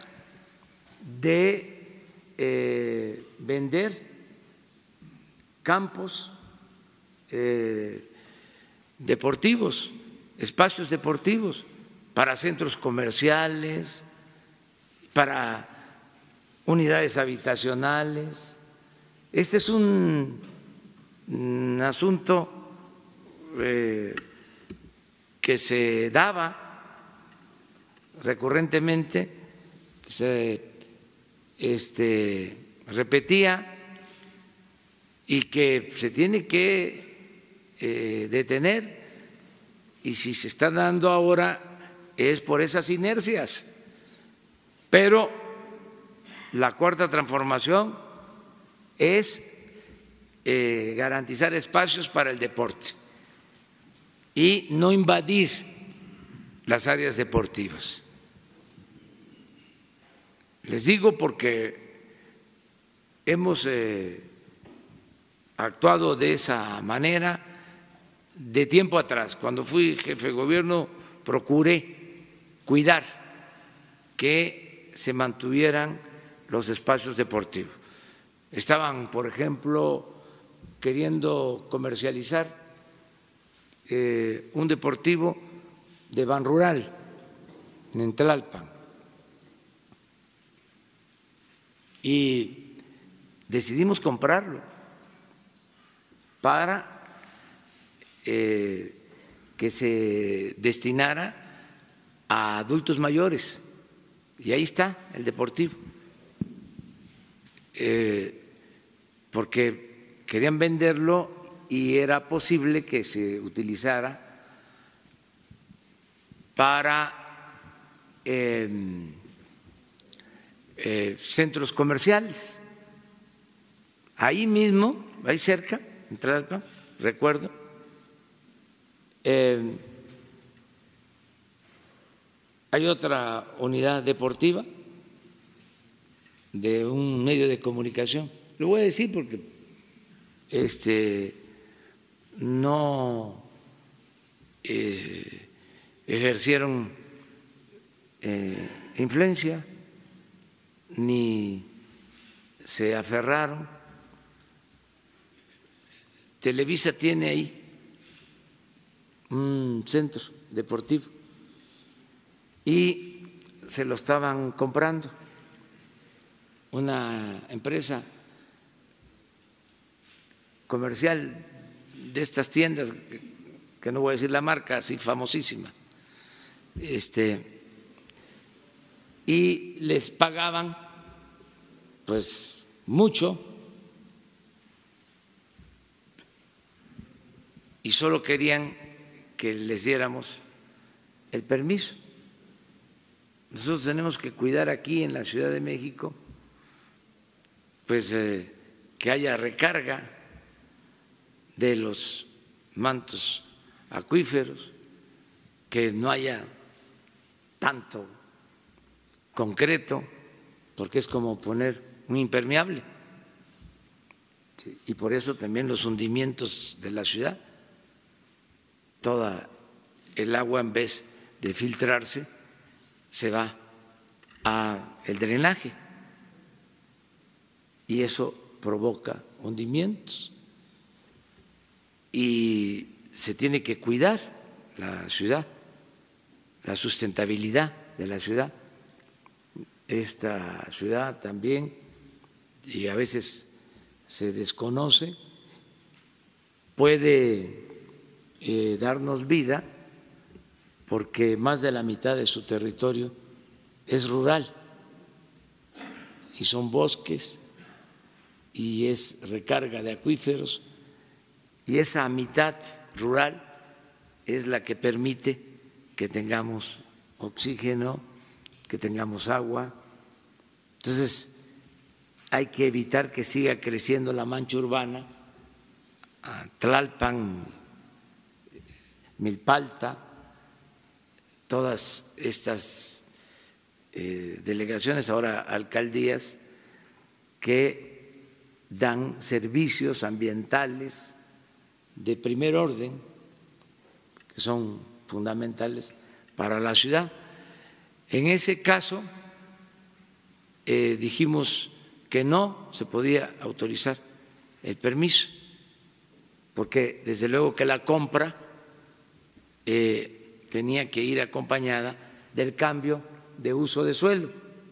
de eh, vender campos eh, deportivos, espacios deportivos para centros comerciales, para unidades habitacionales. Este es un, un asunto eh, que se daba recurrentemente, que se este, repetía y que se tiene que eh, detener, y si se está dando ahora es por esas inercias. Pero la cuarta transformación es eh, garantizar espacios para el deporte y no invadir las áreas deportivas. Les digo porque hemos eh, actuado de esa manera de tiempo atrás. Cuando fui jefe de gobierno procuré cuidar que se mantuvieran los espacios deportivos. Estaban, por ejemplo, queriendo comercializar eh, un deportivo de Banrural en Tlalpan y decidimos comprarlo para eh, que se destinara a adultos mayores, y ahí está el deportivo, eh, porque querían venderlo y era posible que se utilizara para eh, eh, centros comerciales. Ahí mismo, ahí cerca, en Tlalpan, recuerdo, eh, hay otra unidad deportiva de un medio de comunicación. Lo voy a decir porque este, no eh, ejercieron eh, influencia ni se aferraron. Televisa tiene ahí un centro deportivo y se lo estaban comprando una empresa comercial de estas tiendas, que no voy a decir la marca, así famosísima, este, y les pagaban pues mucho y solo querían que les diéramos el permiso. Nosotros tenemos que cuidar aquí en la Ciudad de México pues eh, que haya recarga de los mantos acuíferos, que no haya tanto concreto, porque es como poner un impermeable. Sí, y por eso también los hundimientos de la ciudad, toda el agua en vez de filtrarse se va al drenaje y eso provoca hundimientos y se tiene que cuidar la ciudad, la sustentabilidad de la ciudad. Esta ciudad también, y a veces se desconoce, puede eh, darnos vida porque más de la mitad de su territorio es rural y son bosques y es recarga de acuíferos, y esa mitad rural es la que permite que tengamos oxígeno, que tengamos agua. Entonces hay que evitar que siga creciendo la mancha urbana, Tlalpan, Milpalta, todas estas eh, delegaciones, ahora alcaldías, que dan servicios ambientales de primer orden, que son fundamentales para la ciudad. En ese caso, eh, dijimos que no se podía autorizar el permiso, porque desde luego que la compra eh, tenía que ir acompañada del cambio de uso de suelo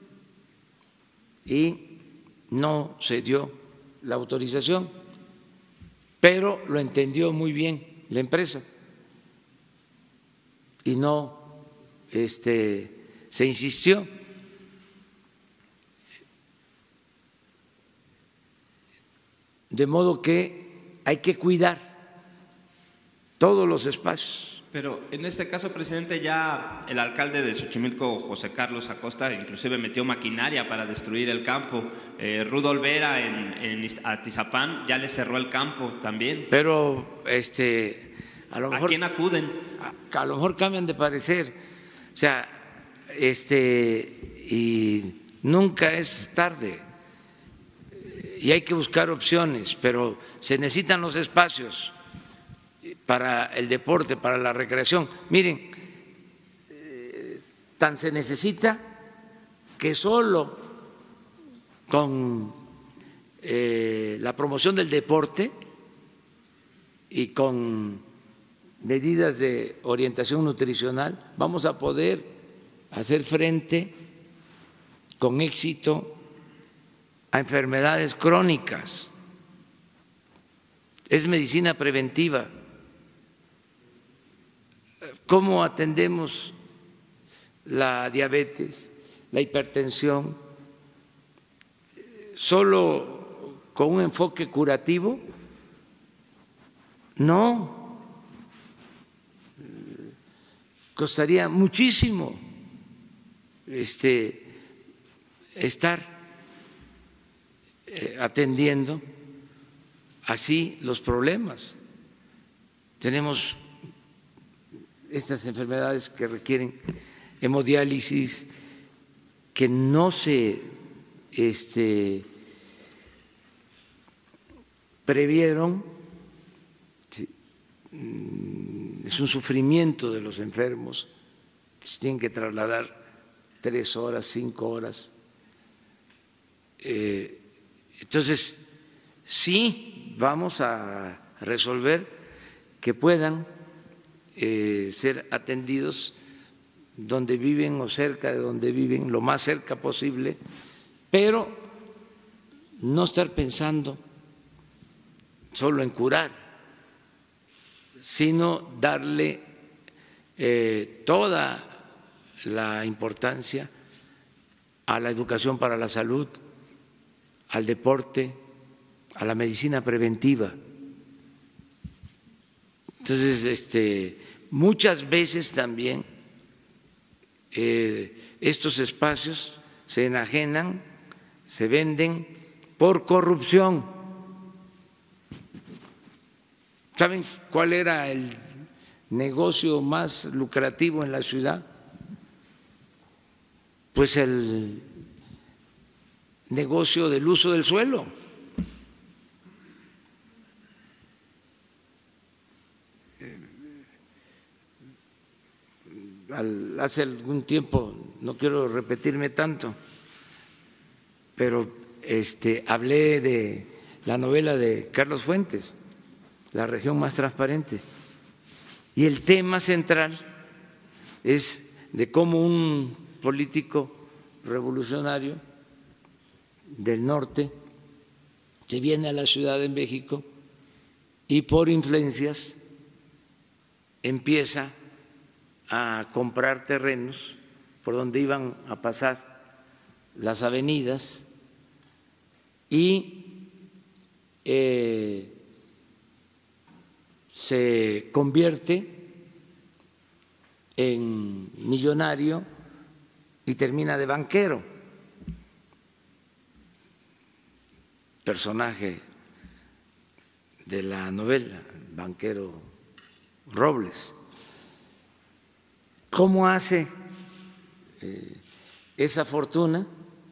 y no se dio la autorización, pero lo entendió muy bien la empresa y no este, se insistió. De modo que hay que cuidar todos los espacios. Pero en este caso, presidente, ya el alcalde de Xochimilco, José Carlos Acosta, inclusive metió maquinaria para destruir el campo. Eh, Rudo Olvera en, en Atizapán ya le cerró el campo también. Pero este, a lo mejor… ¿A quién acuden? A, a lo mejor cambian de parecer. O sea, este, y nunca es tarde. Y hay que buscar opciones, pero se necesitan los espacios para el deporte, para la recreación. Miren, eh, tan se necesita que solo con eh, la promoción del deporte y con medidas de orientación nutricional vamos a poder hacer frente con éxito a enfermedades crónicas. Es medicina preventiva. ¿Cómo atendemos la diabetes, la hipertensión? ¿Solo con un enfoque curativo? No. Costaría muchísimo este, estar eh, atendiendo así los problemas. Tenemos estas enfermedades que requieren hemodiálisis, que no se este, previeron, sí, es un sufrimiento de los enfermos que se tienen que trasladar tres horas, cinco horas. Eh, entonces, sí vamos a resolver que puedan Eh, ser atendidos donde viven o cerca de donde viven, lo más cerca posible, pero no estar pensando solo en curar, sino darle eh, toda la importancia a la educación para la salud, al deporte, a la medicina preventiva. Entonces, este, muchas veces también eh, estos espacios se enajenan, se venden por corrupción. ¿Saben cuál era el negocio más lucrativo en la ciudad? Pues el negocio del uso del suelo. Hace algún tiempo, no quiero repetirme tanto, pero este, hablé de la novela de Carlos Fuentes, La región más transparente, y el tema central es de cómo un político revolucionario del norte se viene a la Ciudad de México y por influencias empieza a comprar terrenos por donde iban a pasar las avenidas y eh, se convierte en millonario y termina de banquero, personaje de la novela, banquero Robles. ¿Cómo hace eh, esa fortuna?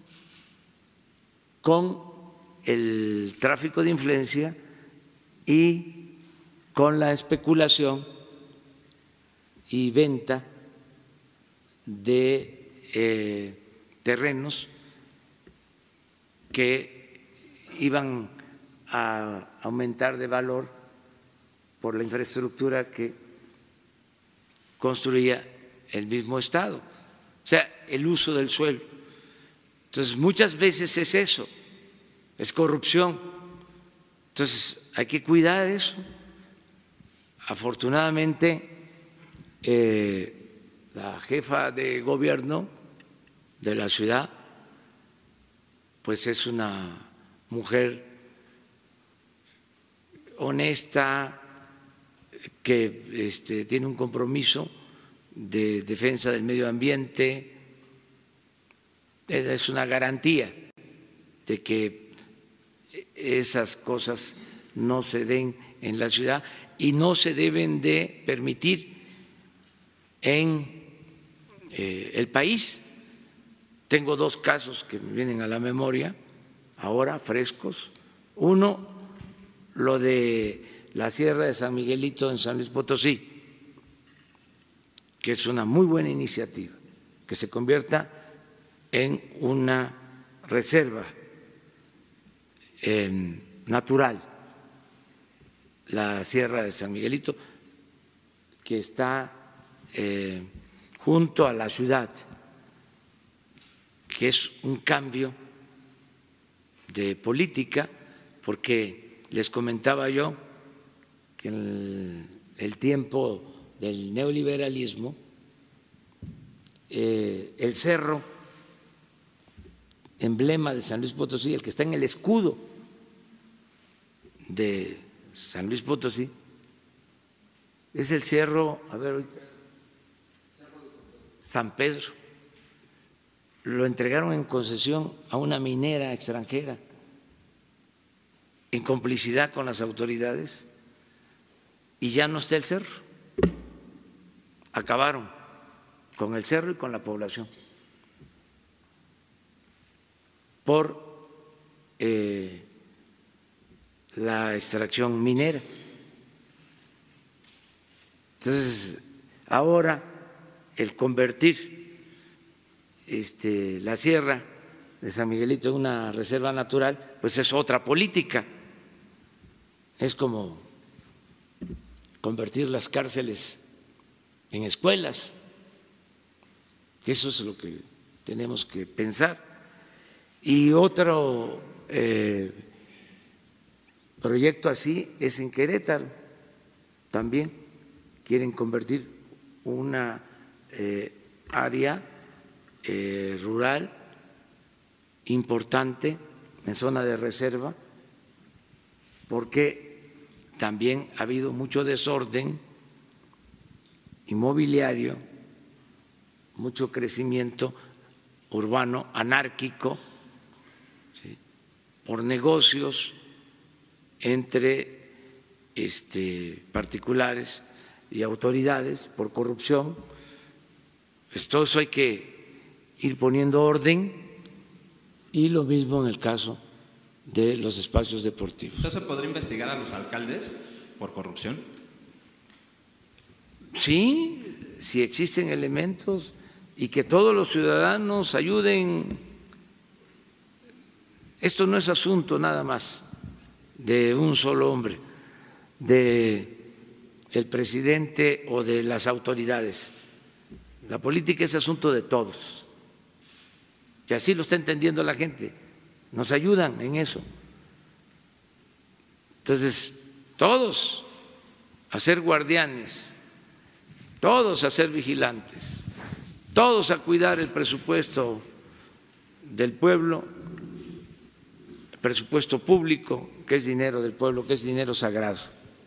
Con el tráfico de influencia y con la especulación y venta de eh, terrenos que iban a aumentar de valor por la infraestructura que construía el mismo Estado, o sea, el uso del suelo. Entonces, muchas veces es eso, es corrupción. Entonces, hay que cuidar eso. Afortunadamente, eh, la jefa de gobierno de la ciudad, pues es una mujer honesta, que este, tiene un compromiso de defensa del medio ambiente. Es una garantía de que esas cosas no se den en la ciudad y no se deben de permitir en eh, el país. Tengo dos casos que me vienen a la memoria ahora, frescos. Uno, lo de la Sierra de San Miguelito en San Luis Potosí, que es una muy buena iniciativa, que se convierta en una reserva eh, natural, la Sierra de San Miguelito, que está eh, junto a la ciudad, que es un cambio de política, porque les comentaba yo que en el, el tiempo del neoliberalismo, eh, el cerro, emblema de San Luis Potosí, el que está en el escudo de San Luis Potosí, es el cerro, a ver ahorita, San Pedro. Lo entregaron en concesión a una minera extranjera, en complicidad con las autoridades, y ya no está el cerro. Acabaron con el cerro y con la población por eh, la extracción minera. Entonces, ahora el convertir este, la Sierra de San Miguelito en una reserva natural, pues es otra política. Es como convertir las cárceles en escuelas. Eso es lo que tenemos que pensar. Y otro eh, proyecto así es en Querétaro. También quieren convertir una eh, área eh, rural importante en zona de reserva, porque también ha habido mucho desorden inmobiliario, mucho crecimiento urbano anárquico, ¿sí?, por negocios entre este, particulares y autoridades, por corrupción. Pues todo eso hay que ir poniendo orden, y lo mismo en el caso de los espacios deportivos. ¿Entonces podría investigar a los alcaldes por corrupción? Sí, si existen elementos, y que todos los ciudadanos ayuden. Esto no es asunto nada más de un solo hombre, de el presidente o de las autoridades. La política es asunto de todos, y así lo está entendiendo la gente. Nos ayudan en eso. Entonces, todos a ser guardianes, todos a ser vigilantes, todos a cuidar el presupuesto del pueblo, el presupuesto público, que es dinero del pueblo, que es dinero sagrado.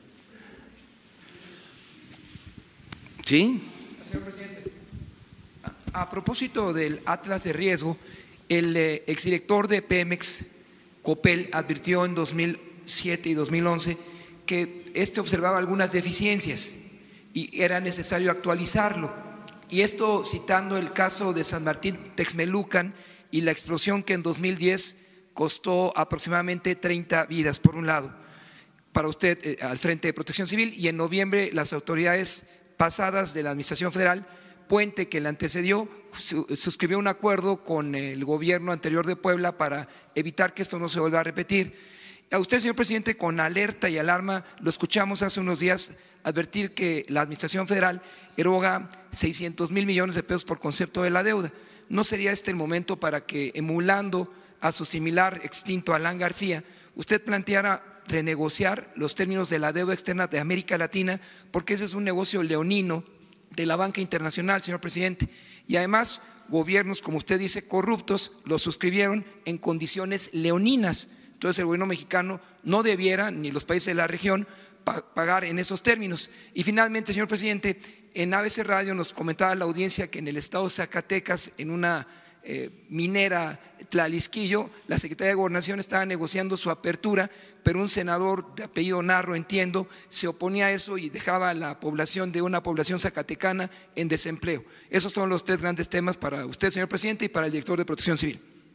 ¿Sí? Señor presidente, a, a propósito del Atlas de riesgo, el eh, exdirector de Pemex, Coppel, advirtió en dos mil siete y dos mil once que este observaba algunas deficiencias y era necesario actualizarlo. Y esto citando el caso de San Martín Texmelucan y la explosión que en dos mil diez costó aproximadamente treinta vidas, por un lado, para usted eh, al frente de Protección Civil, y en noviembre las autoridades pasadas de la Administración Federal, Puente, que le antecedió, su, suscribió un acuerdo con el gobierno anterior de Puebla para evitar que esto no se vuelva a repetir. A usted, señor presidente, con alerta y alarma, lo escuchamos hace unos días advertir que la Administración Federal eroga seiscientos mil millones de pesos por concepto de la deuda. ¿No sería este el momento para que, emulando a su similar extinto Alan García, usted planteara renegociar los términos de la deuda externa de América Latina, porque ese es un negocio leonino de la banca internacional, señor presidente? Y además, gobiernos, como usted dice, corruptos, lo suscribieron en condiciones leoninas. Entonces el gobierno mexicano no debiera, ni los países de la región, pagar en esos términos. Y finalmente, señor presidente, en A B C Radio nos comentaba la audiencia que en el estado de Zacatecas, en una eh, minera Tlalisquillo, la Secretaría de Gobernación estaba negociando su apertura, pero un senador de apellido Narro, entiendo, se oponía a eso y dejaba a la población de una población zacatecana en desempleo. Esos son los tres grandes temas para usted, señor presidente, y para el director de Protección Civil.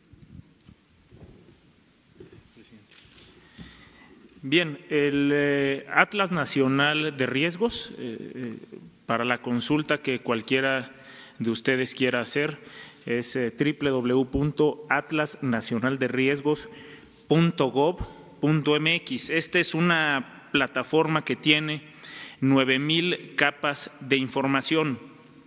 Bien, el eh, Atlas Nacional de Riesgos, eh, eh, para la consulta que cualquiera de ustedes quiera hacer, es eh, doble u doble u doble u punto atlas nacional de riesgos punto gob punto m x. Esta es una plataforma que tiene nueve mil capas de información.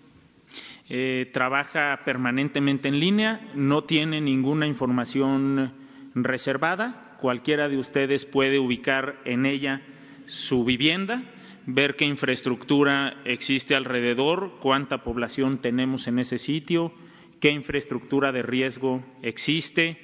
Eh, trabaja permanentemente en línea, no tiene ninguna información reservada. Cualquiera de ustedes puede ubicar en ella su vivienda, ver qué infraestructura existe alrededor, cuánta población tenemos en ese sitio, qué infraestructura de riesgo existe.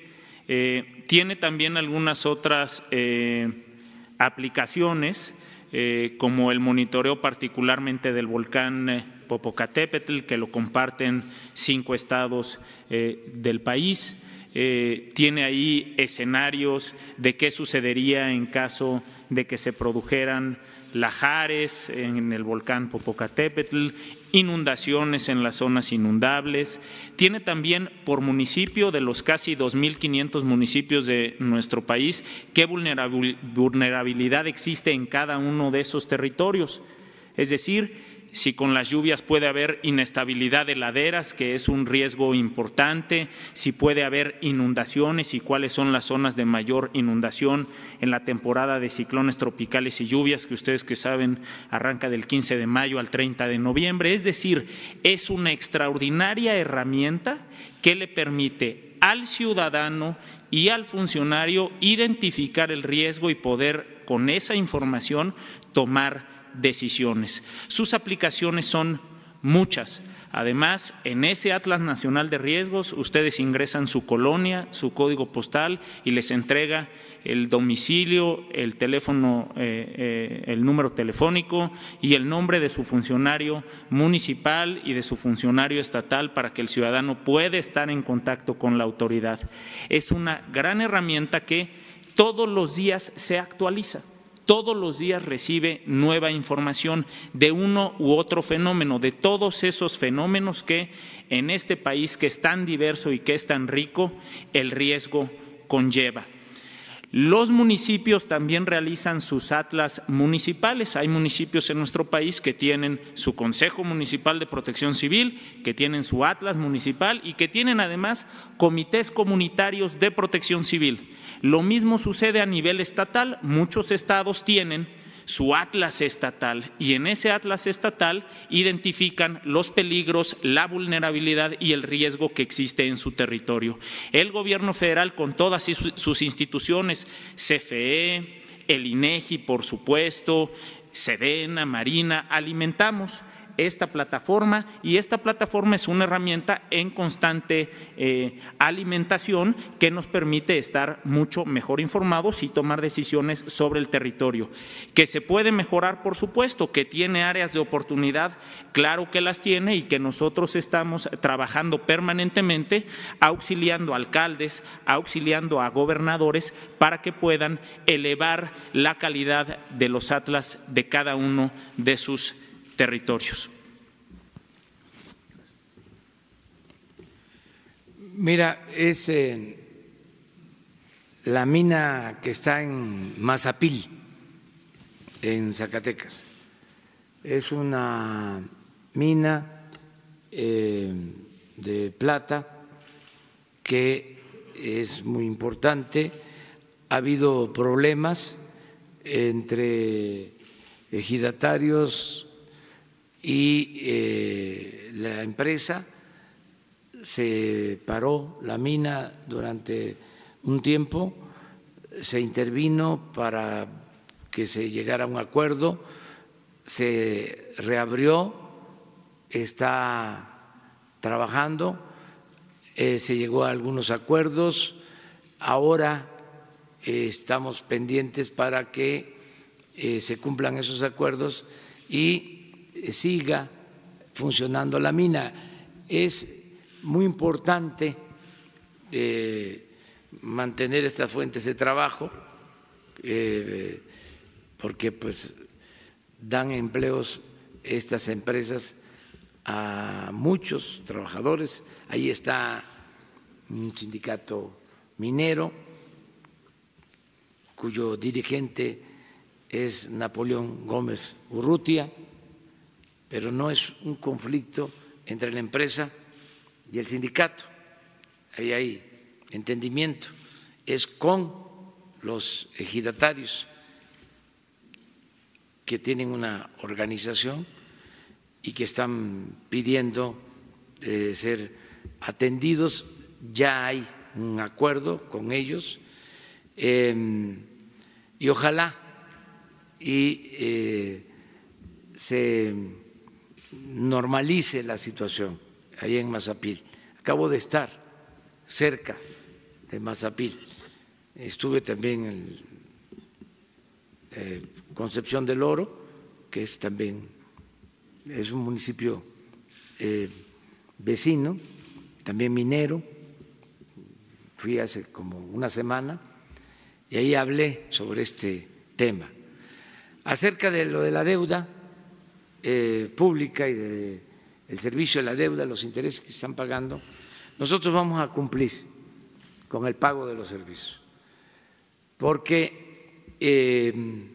Eh, tiene también algunas otras eh, aplicaciones, eh, como el monitoreo particularmente del volcán eh, Popocatépetl, que lo comparten cinco estados eh, del país. Eh, tiene ahí escenarios de qué sucedería en caso de que se produjeran lahares en el volcán Popocatépetl, inundaciones en las zonas inundables. Tiene también por municipio, de los casi dos mil quinientos municipios de nuestro país, qué vulnerabilidad existe en cada uno de esos territorios. Es decir, si con las lluvias puede haber inestabilidad de laderas, que es un riesgo importante, si puede haber inundaciones y cuáles son las zonas de mayor inundación en la temporada de ciclones tropicales y lluvias, que ustedes que saben arranca del quince de mayo al treinta de noviembre. Es decir, es una extraordinaria herramienta que le permite al ciudadano y al funcionario identificar el riesgo y poder con esa información tomar decisiones. Sus aplicaciones son muchas. Además, en ese Atlas Nacional de Riesgos, ustedes ingresan su colonia, su código postal y les entrega el domicilio, el teléfono, eh, eh, el número telefónico y el nombre de su funcionario municipal y de su funcionario estatal para que el ciudadano pueda estar en contacto con la autoridad. Es una gran herramienta que todos los días se actualiza. Todos los días recibe nueva información de uno u otro fenómeno, de todos esos fenómenos que en este país que es tan diverso y que es tan rico, el riesgo conlleva. Los municipios también realizan sus atlas municipales. Hay municipios en nuestro país que tienen su Consejo Municipal de Protección Civil, que tienen su atlas municipal y que tienen además comités comunitarios de protección civil. Lo mismo sucede a nivel estatal. Muchos estados tienen su atlas estatal y en ese atlas estatal identifican los peligros, la vulnerabilidad y el riesgo que existe en su territorio. El gobierno federal, con todas sus instituciones, C F E, el INEGI, por supuesto, Sedena, Marina, alimentamos esta plataforma y esta plataforma es una herramienta en constante eh, alimentación que nos permite estar mucho mejor informados y tomar decisiones sobre el territorio. Que se puede mejorar, por supuesto, que tiene áreas de oportunidad, claro que las tiene y que nosotros estamos trabajando permanentemente, auxiliando a alcaldes, auxiliando a gobernadores para que puedan elevar la calidad de los atlas de cada uno de sus territorios. Mira, es eh, la mina que está en Mazapil, en Zacatecas. Es una mina eh, de plata que es muy importante. Ha habido problemas entre ejidatarios y eh, la empresa. Se paró la mina durante un tiempo, se intervino para que se llegara a un acuerdo, se reabrió, está trabajando, eh, se llegó a algunos acuerdos, ahora eh, estamos pendientes para que eh, se cumplan esos acuerdos y eh, siga funcionando la mina. Es muy importante eh, mantener estas fuentes de trabajo eh, porque pues dan empleos estas empresas a muchos trabajadores. Ahí está un sindicato minero cuyo dirigente es Napoleón Gómez Urrutia, pero no es un conflicto entre la empresa y el sindicato, ahí hay entendimiento, es con los ejidatarios que tienen una organización y que están pidiendo eh, ser atendidos. Ya hay un acuerdo con ellos eh, y ojalá y eh, se normalice la situación ahí en Mazapil. Acabo de estar cerca de Mazapil, estuve también en eh, Concepción del Oro, que es también es un municipio eh, vecino, también minero. Fui hace como una semana y ahí hablé sobre este tema. Acerca de lo de la deuda eh, pública y de el servicio de la deuda, los intereses que están pagando, nosotros vamos a cumplir con el pago de los servicios, porque eh,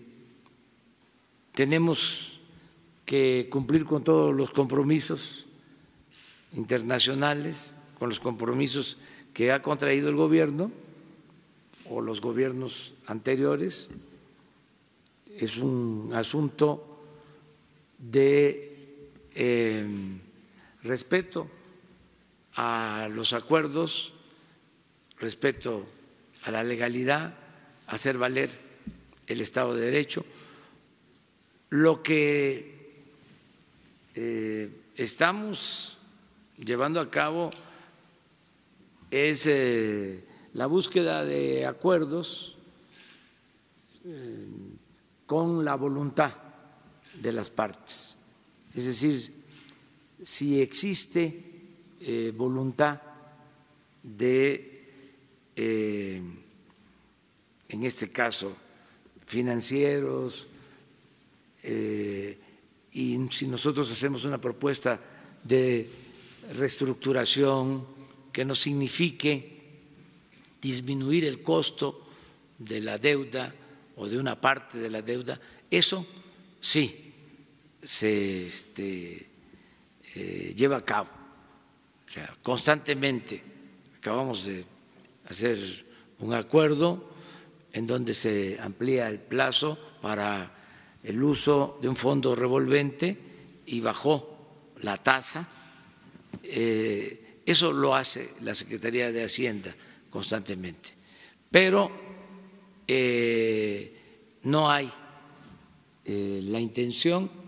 tenemos que cumplir con todos los compromisos internacionales, con los compromisos que ha contraído el gobierno o los gobiernos anteriores. Es un asunto de Eh, respeto a los acuerdos, respeto a la legalidad, hacer valer el Estado de Derecho. Lo que eh, estamos llevando a cabo es eh, la búsqueda de acuerdos eh, con la voluntad de las partes. Es decir, si existe eh, voluntad de, eh, en este caso, financieros, eh, y si nosotros hacemos una propuesta de reestructuración que nos signifique disminuir el costo de la deuda o de una parte de la deuda, eso sí se este, eh, lleva a cabo, o sea, constantemente. Acabamos de hacer un acuerdo en donde se amplía el plazo para el uso de un fondo revolvente y bajó la tasa. Eh, eso lo hace la Secretaría de Hacienda constantemente, pero eh, no hay eh, la intención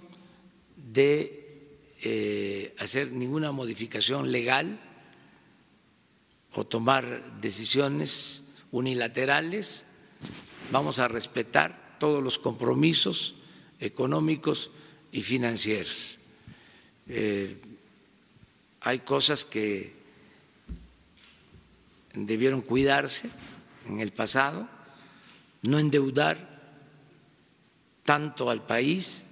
de eh, hacer ninguna modificación legal o tomar decisiones unilaterales. Vamos a respetar todos los compromisos económicos y financieros. Eh, hay cosas que debieron cuidarse en el pasado, no endeudar tanto al país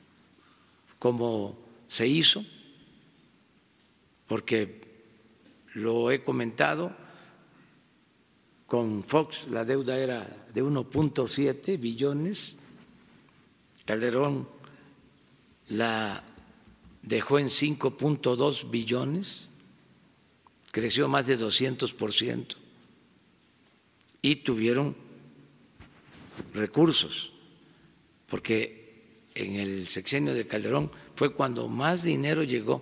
como se hizo, porque lo he comentado, con Fox la deuda era de uno punto siete billones, Calderón la dejó en cinco punto dos billones, creció más de doscientos por ciento y tuvieron recursos, porque en el sexenio de Calderón fue cuando más dinero llegó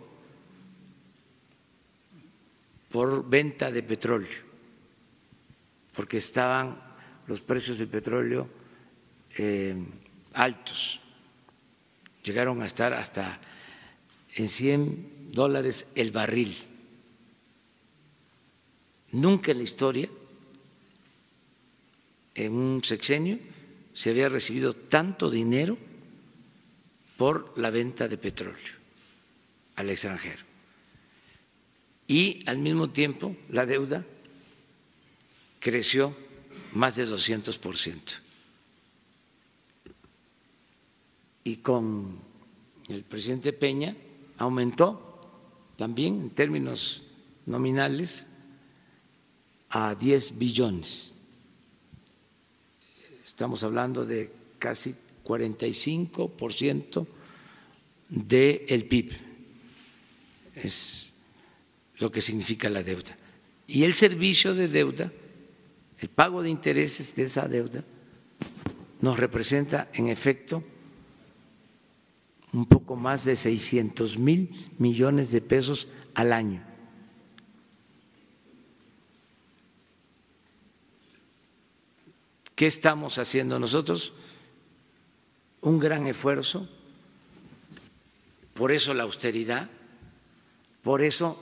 por venta de petróleo, porque estaban los precios del petróleo eh, altos, llegaron a estar hasta en cien dólares el barril. Nunca en la historia, en un sexenio, se había recibido tanto dinero por la venta de petróleo al extranjero. Y al mismo tiempo la deuda creció más de doscientos por ciento. Y con el presidente Peña aumentó también en términos nominales a diez billones. Estamos hablando de casi cuarenta y cinco por ciento del P I B. Es lo que significa la deuda. Y el servicio de deuda, el pago de intereses de esa deuda, nos representa en efecto un poco más de seiscientos mil millones de pesos al año. ¿Qué estamos haciendo nosotros? Un gran esfuerzo, por eso la austeridad, por eso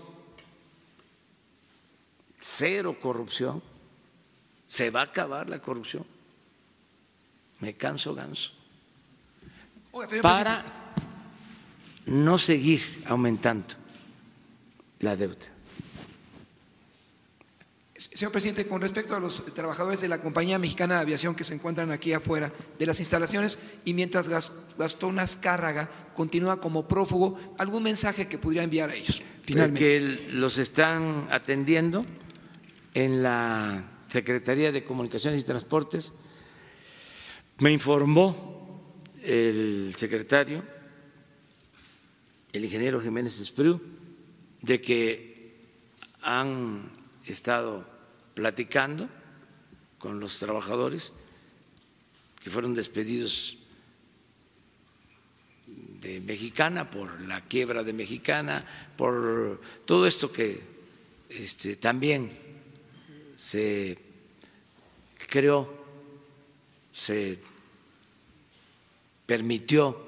cero corrupción, se va a acabar la corrupción, me canso ganso, para no seguir aumentando la deuda. Señor presidente, con respecto a los trabajadores de la Compañía Mexicana de Aviación que se encuentran aquí afuera de las instalaciones y mientras Gastón Azcárraga continúa como prófugo, ¿algún mensaje que pudiera enviar a ellos? Finalmente. Que los están atendiendo en la Secretaría de Comunicaciones y Transportes. Me informó el secretario, el ingeniero Jiménez Espriu, de que han estado platicando con los trabajadores que fueron despedidos de Mexicana por la quiebra de Mexicana, por todo esto que este, también se creó, se permitió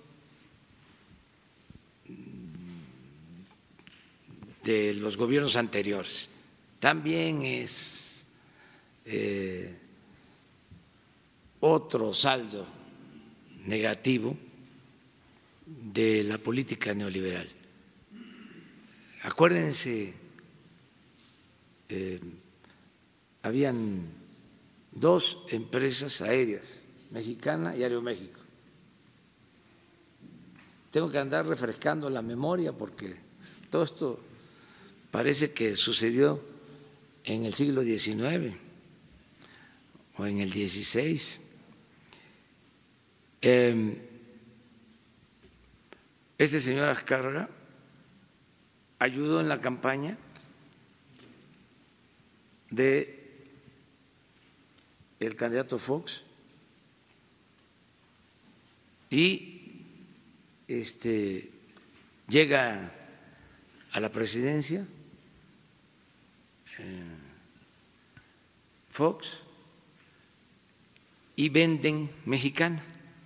de los gobiernos anteriores. También es eh, otro saldo negativo de la política neoliberal. Acuérdense, eh, habían dos empresas aéreas, Mexicana y Aeroméxico. Tengo que andar refrescando la memoria porque todo esto parece que sucedió en el siglo diecinueve o en el dieciséis. Eh, este señor Azcárraga ayudó en la campaña de el candidato Fox y este llega a la presidencia eh, Fox y venden Mexicana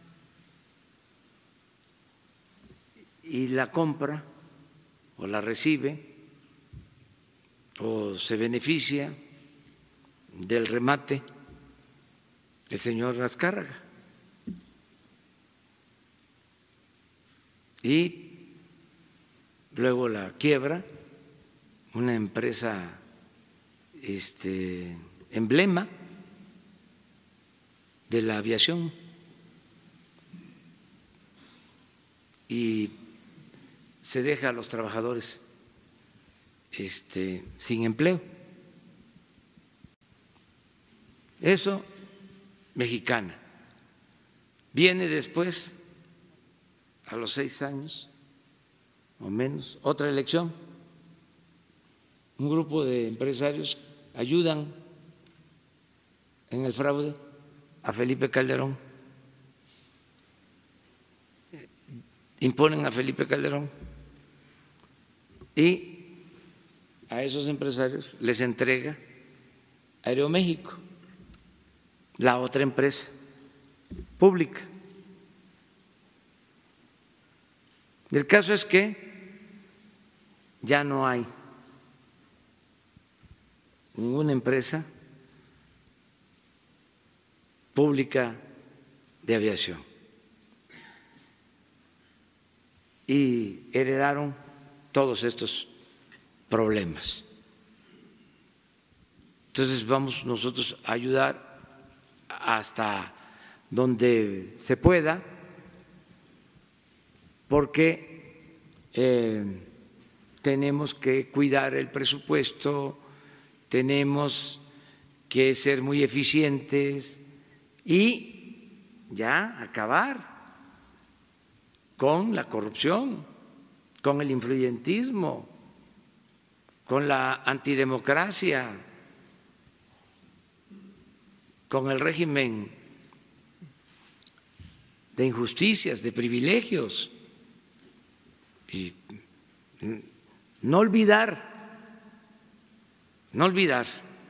y la compra o la recibe o se beneficia del remate el señor Azcárraga. Y luego la quiebra una empresa este, emblema de la aviación y se deja a los trabajadores este, sin empleo. Eso, Mexicana. Viene después, a los seis años o menos, otra elección. Un grupo de empresarios ayudan en el fraude a Felipe Calderón, imponen a Felipe Calderón y a esos empresarios les entrega Aeroméxico, la otra empresa pública. El caso es que ya no hay ninguna empresa pública de aviación y heredaron todos estos problemas. Entonces vamos nosotros a ayudar hasta donde se pueda, porque eh, tenemos que cuidar el presupuesto, tenemos que ser muy eficientes y ya acabar con la corrupción, con el influyentismo, con la antidemocracia, con el régimen de injusticias, de privilegios. Y no olvidar, no olvidar,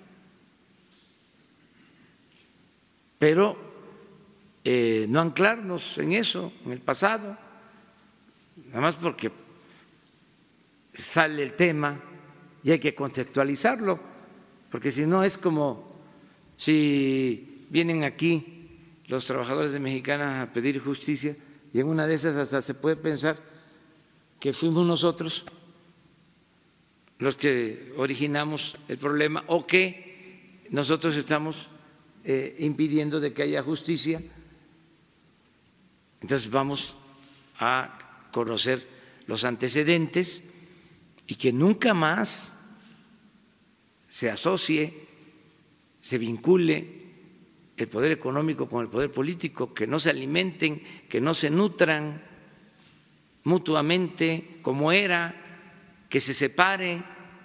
pero eh, no anclarnos en eso, en el pasado, nada más porque sale el tema y hay que contextualizarlo, porque si no es como si vienen aquí los trabajadores de Mexicana a pedir justicia y en una de esas hasta se puede pensar que fuimos nosotros los que originamos el problema o que nosotros estamos eh, impidiendo de que haya justicia. Entonces vamos a conocer los antecedentes y que nunca más se asocie, se vincule el poder económico con el poder político, que no se alimenten, que no se nutran mutuamente como era, que se separe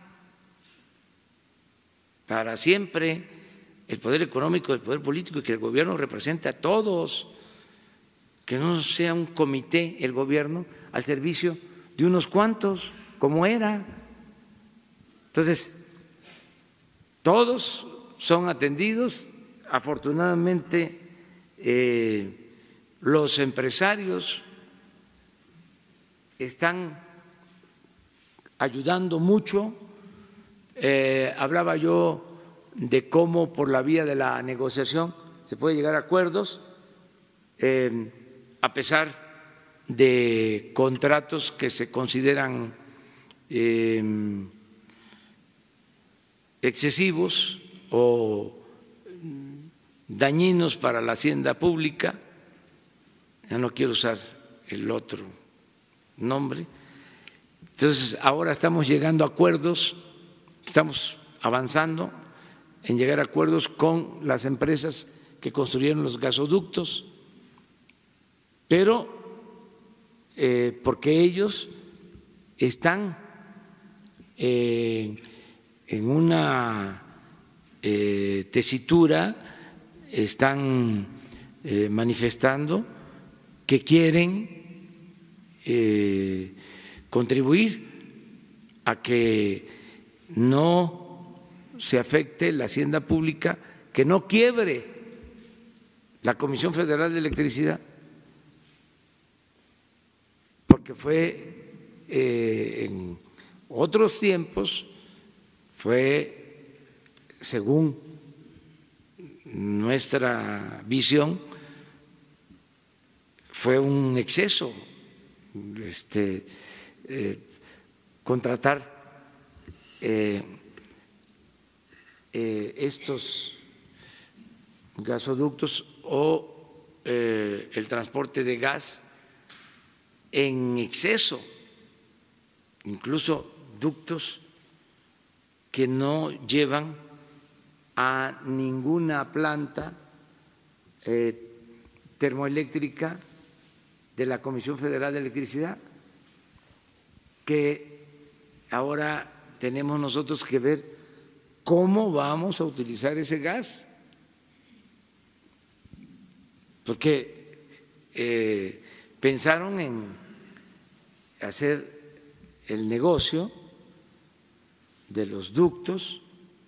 para siempre el poder económico del poder político y que el gobierno represente a todos, que no sea un comité el gobierno al servicio de unos cuantos como era. Entonces, todos son atendidos. Afortunadamente, eh, los empresarios están ayudando mucho. Eh, hablaba yo de cómo por la vía de la negociación se puede llegar a acuerdos, eh, a pesar de contratos que se consideran eh, excesivos o dañinos para la hacienda pública. Ya no quiero usar el otro nombre. Entonces, ahora estamos llegando a acuerdos, estamos avanzando en llegar a acuerdos con las empresas que construyeron los gasoductos, pero eh, porque ellos están eh, en una eh, tesitura, están eh, manifestando que quieren eh, contribuir a que no se afecte la hacienda pública, que no quiebre la Comisión Federal de Electricidad, porque fue eh, en otros tiempos, fue según nuestra visión, fue un exceso este, eh, contratar eh, eh, estos gasoductos o eh, el transporte de gas en exceso, incluso ductos que no llevan a ninguna planta eh, termoeléctrica de la Comisión Federal de Electricidad, que ahora tenemos nosotros que ver cómo vamos a utilizar ese gas, porque eh, pensaron en hacer el negocio de los ductos,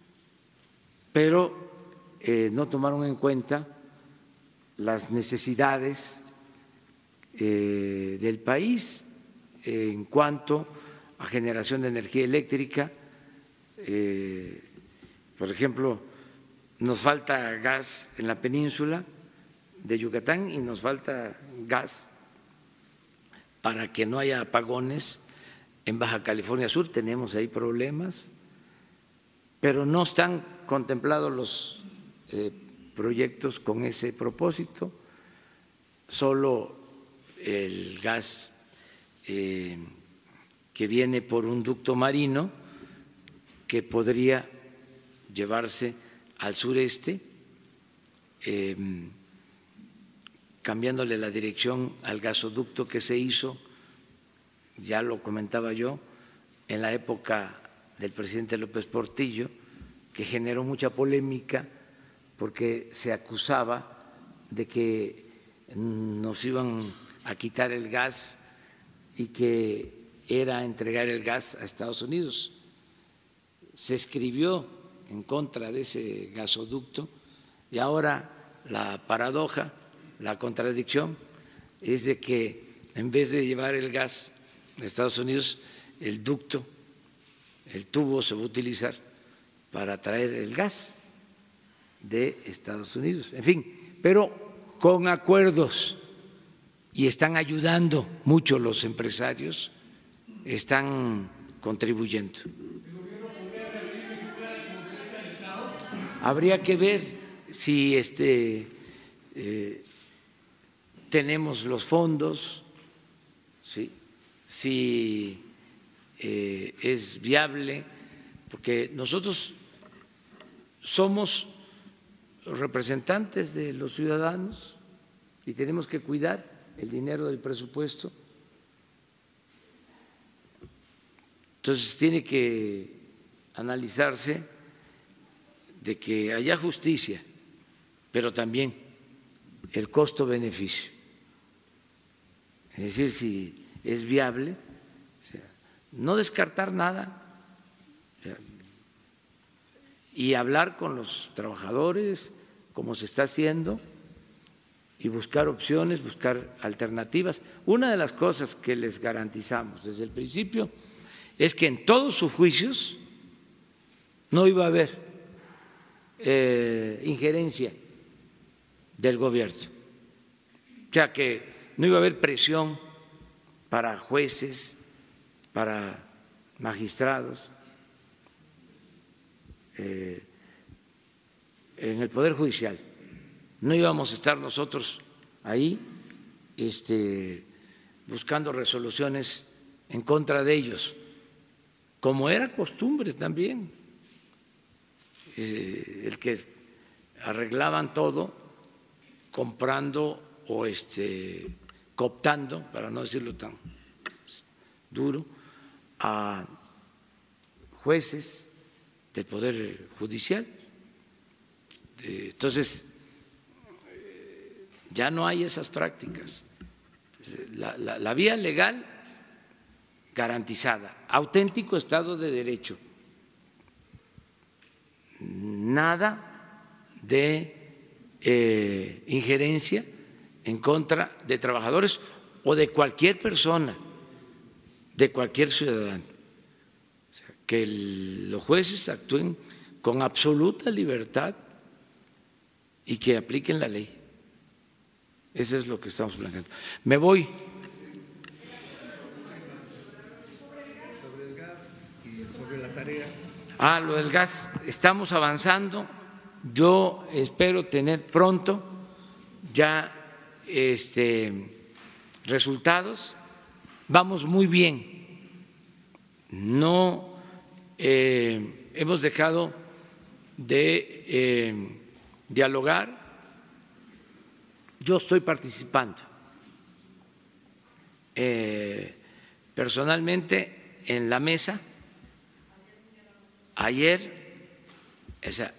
pero eh, no tomaron en cuenta las necesidades eh, del país eh, en cuanto a generación de energía eléctrica. Eh, por ejemplo, nos falta gas en la península de Yucatán y nos falta gas para que no haya apagones en Baja California Sur. Tenemos ahí problemas, pero no están contemplados los eh, proyectos con ese propósito, solo el gas eh, que viene por un ducto marino que podría llevarse al sureste, eh, cambiándole la dirección al gasoducto que se hizo, ya lo comentaba yo, en la época del presidente López Portillo, que generó mucha polémica porque se acusaba de que nos iban a quitar el gas y que era entregar el gas a Estados Unidos. Se escribió en contra de ese gasoducto y ahora la paradoja, la contradicción es de que en vez de llevar el gas a Estados Unidos, el ducto, el tubo se va a utilizar para traer el gas de Estados Unidos. En fin, pero con acuerdos, y están ayudando mucho los empresarios, están contribuyendo. Habría que ver si este eh, tenemos los fondos, ¿sí? si eh, es viable, porque nosotros somos representantes de los ciudadanos y tenemos que cuidar el dinero del presupuesto. Entonces tiene que analizarse de que haya justicia, pero también el costo-beneficio. Es decir, si es viable, o sea, no descartar nada, o sea, y hablar con los trabajadores como se está haciendo y buscar opciones, buscar alternativas. Una de las cosas que les garantizamos desde el principio es que en todos sus juicios no iba a haber eh, injerencia del gobierno, o sea que no iba a haber presión para jueces, para magistrados, eh, en el Poder Judicial. No íbamos a estar nosotros ahí este, buscando resoluciones en contra de ellos, como era costumbre también, eh, el que arreglaban todo comprando o este, cooptando, para no decirlo tan duro, a jueces del Poder Judicial. Entonces, ya no hay esas prácticas. La, la, la vía legal garantizada, auténtico Estado de Derecho, nada de eh, injerencia en contra de trabajadores o de cualquier persona, de cualquier ciudadano. O sea, que el, los jueces actúen con absoluta libertad y que apliquen la ley. Eso es lo que estamos planteando. Me voy. Sobre el gas y sobre la tarea. Ah, lo del gas. Estamos avanzando. Yo espero tener pronto ya este, resultados. Vamos muy bien. No eh, hemos dejado de eh, dialogar. Yo estoy participando eh, personalmente en la mesa. Ayer, o sea,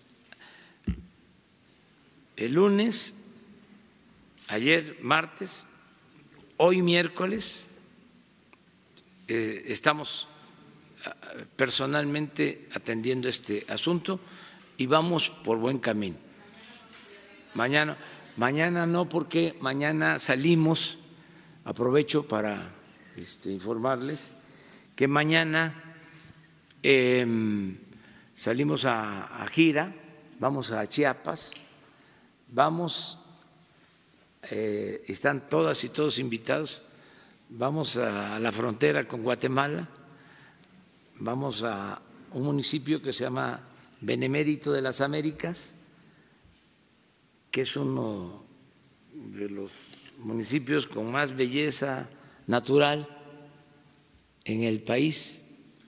el lunes, ayer martes, hoy miércoles, eh, estamos personalmente atendiendo este asunto y vamos por buen camino. Mañana, mañana no, porque mañana salimos, aprovecho para este, informarles que mañana eh, salimos a, a gira, vamos a Chiapas, vamos, eh, están todas y todos invitados, vamos a la frontera con Guatemala, vamos a un municipio que se llama Benemérito de las Américas, que es uno de los municipios con más belleza natural en el país,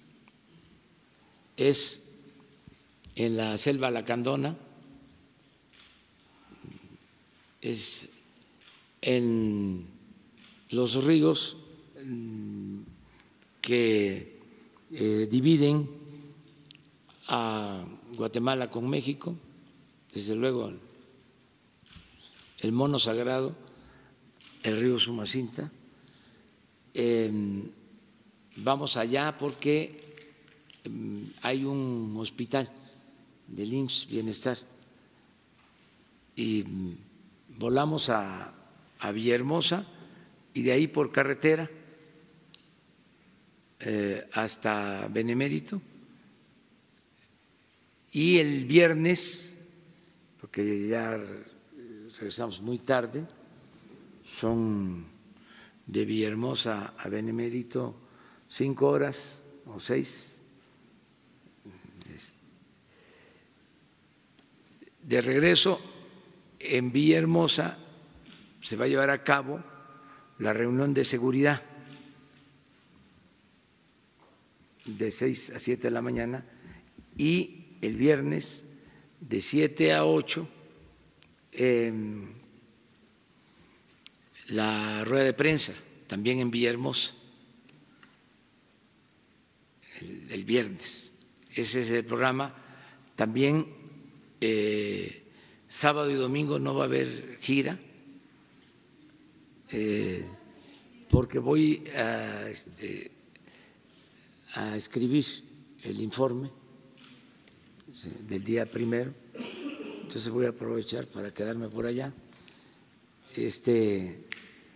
es en la selva lacandona, es en los ríos que eh, dividen a Guatemala con México, desde luego el mono sagrado, el río Sumacinta. Eh, vamos allá porque eh, hay un hospital del I M S S Bienestar y volamos a, a Villahermosa y de ahí por carretera eh, hasta Benemérito. Y el viernes, porque ya regresamos muy tarde, son de Villahermosa a Benemérito cinco horas o seis. De regreso, en Villahermosa se va a llevar a cabo la reunión de seguridad de seis a siete de la mañana y el viernes de siete a ocho eh, la rueda de prensa, también en Villahermosa, el, el viernes. Ese es el programa. También eh, sábado y domingo no va a haber gira, eh, porque voy a, este, a escribir el informe del día primero, entonces voy a aprovechar para quedarme por allá. Este,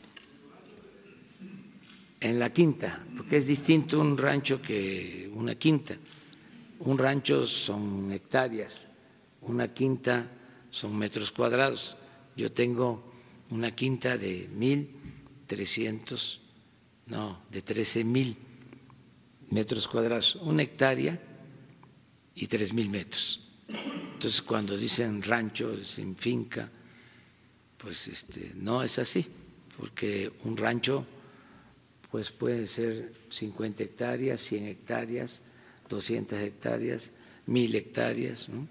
en la quinta, porque es distinto un rancho que una quinta. Un rancho son hectáreas, una quinta son metros cuadrados. Yo tengo una quinta de mil trescientos, no, de trece mil metros cuadrados, una hectárea y tres mil metros. Entonces, cuando dicen rancho sin finca, pues este, no es así, porque un rancho pues puede ser cincuenta hectáreas, cien hectáreas, doscientas hectáreas, mil hectáreas, ¿no?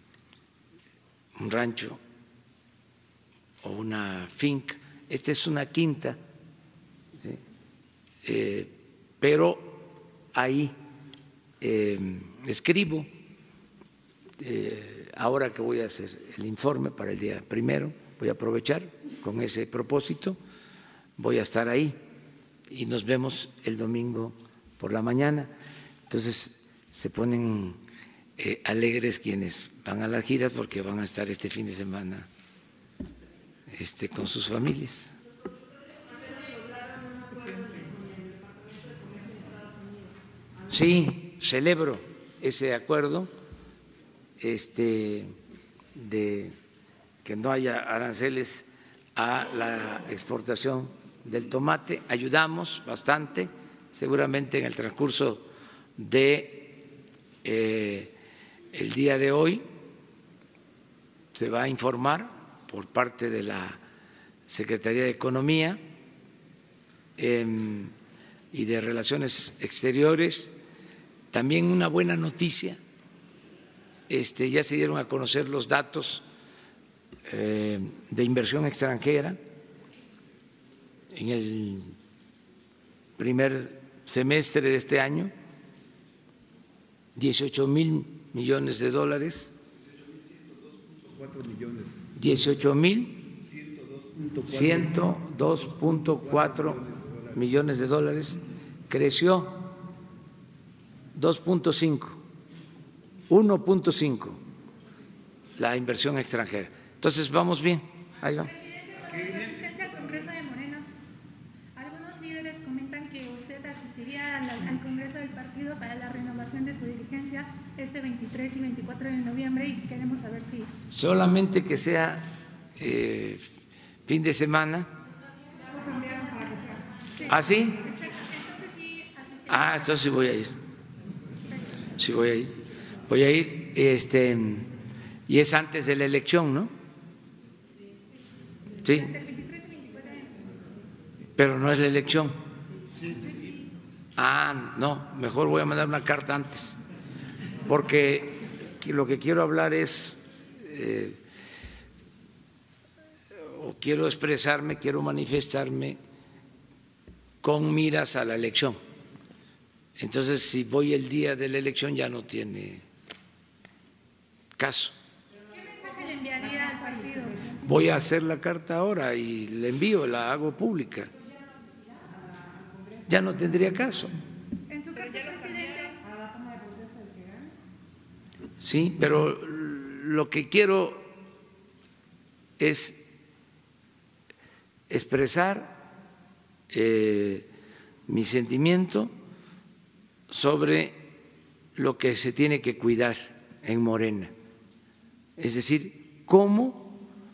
Un rancho o una finca. Esta es una quinta, ¿sí? eh, pero ahí eh, escribo. Eh, ahora que voy a hacer el informe para el día primero, voy a aprovechar con ese propósito, voy a estar ahí y nos vemos el domingo por la mañana. Entonces se ponen eh, alegres quienes van a las giras porque van a estar este fin de semana este, con sus familias. Sí, celebro ese acuerdo. Este, de que no haya aranceles a la exportación del tomate, ayudamos bastante, seguramente en el transcurso de eh, el día de hoy se va a informar por parte de la Secretaría de Economía eh, y de Relaciones Exteriores También una buena noticia, este, ya se dieron a conocer los datos eh, de inversión extranjera en el primer semestre de este año, dieciocho mil millones de dólares, dieciocho mil ciento dos punto cuatro millones de dólares, creció dos punto cinco, uno punto cinco la inversión extranjera. Entonces vamos bien, ahí vamos. Al Congreso de Morena, algunos líderes comentan que usted asistiría al, al Congreso del partido para la renovación de su dirigencia este veintitrés y veinticuatro de noviembre y queremos saber si… Solamente que sea eh, fin de semana. ¿Ah, sí? Ah, entonces sí voy a ir. Sí voy a ir. Voy a ir, este, y es antes de la elección, ¿no? Sí. Pero no es la elección. Ah, no, mejor voy a mandar una carta antes, porque lo que quiero hablar es, eh, o quiero expresarme, quiero manifestarme con miras a la elección. Entonces, si voy el día de la elección ya no tiene caso. ¿Qué mensaje le enviaría al partido? Voy a hacer la carta ahora y la envío, la hago pública. Ya no tendría caso. En su carta, presidente. Sí, pero lo que quiero es expresar eh, mi sentimiento sobre lo que se tiene que cuidar en Morena, es decir, cómo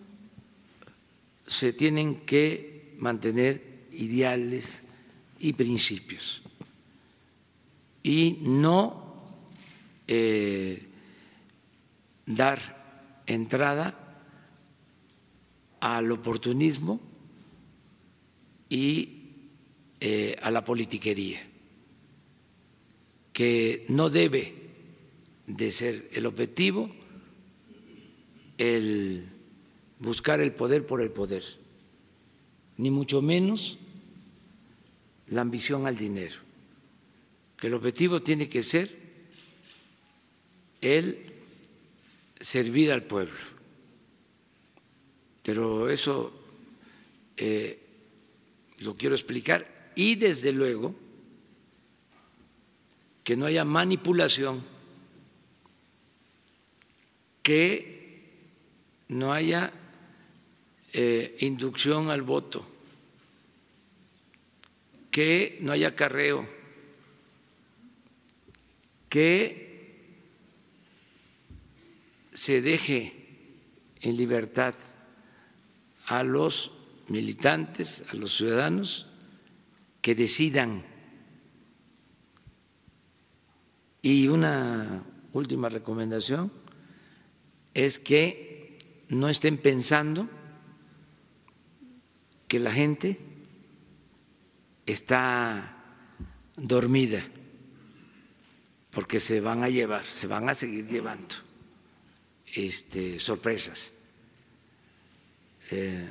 se tienen que mantener ideales y principios y no eh, dar entrada al oportunismo y eh, a la politiquería, que no debe de ser el objetivo el buscar el poder por el poder, ni mucho menos la ambición al dinero, que el objetivo tiene que ser el servir al pueblo. Pero eso eh, lo quiero explicar y desde luego que no haya manipulación, que no haya eh, inducción al voto, que no haya acarreo, que se deje en libertad a los militantes, a los ciudadanos, que decidan. Y una última recomendación es que no estén pensando que la gente está dormida, porque se van a llevar, se van a seguir llevando este, sorpresas, eh,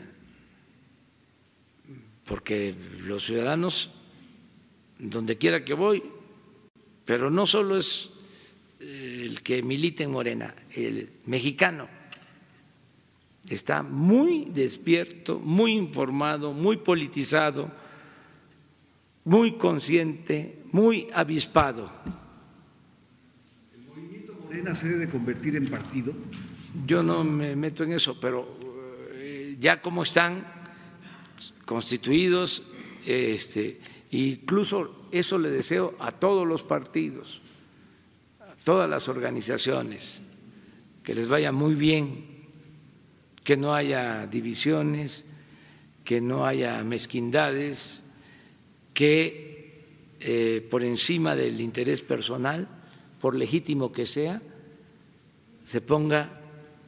porque los ciudadanos, donde quiera que voy, pero no solo es el que milita en Morena, el mexicano está muy despierto, muy informado, muy politizado, muy consciente, muy avispado. ¿El movimiento Morena se debe convertir en partido? Yo no me meto en eso, pero eh, ya como están constituidos, este, incluso eso le deseo a todos los partidos, a todas las organizaciones, que les vaya muy bien, que no haya divisiones, que no haya mezquindades, que eh, por encima del interés personal, por legítimo que sea, se ponga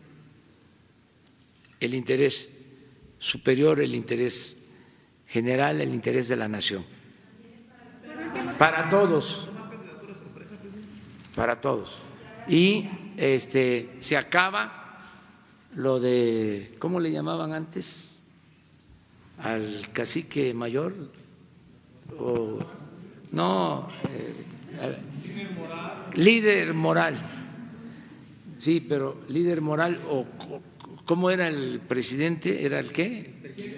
el interés superior, el interés general, el interés de la nación. Para todos. para todos. Y este se acaba lo de, ¿cómo le llamaban antes? Al cacique mayor, o no, eh, líder moral. Sí, pero líder moral, o ¿cómo era el presidente? ¿Era el qué?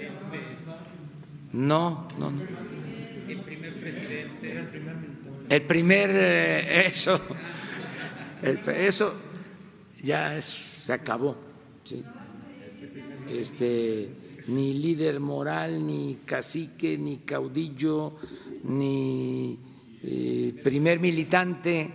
No, no, no. El primer presidente era el primer. El primer, eh, eso, el, eso ya es, se acabó. ¿Sí? Este, ni líder moral, ni cacique, ni caudillo, ni eh, primer militante.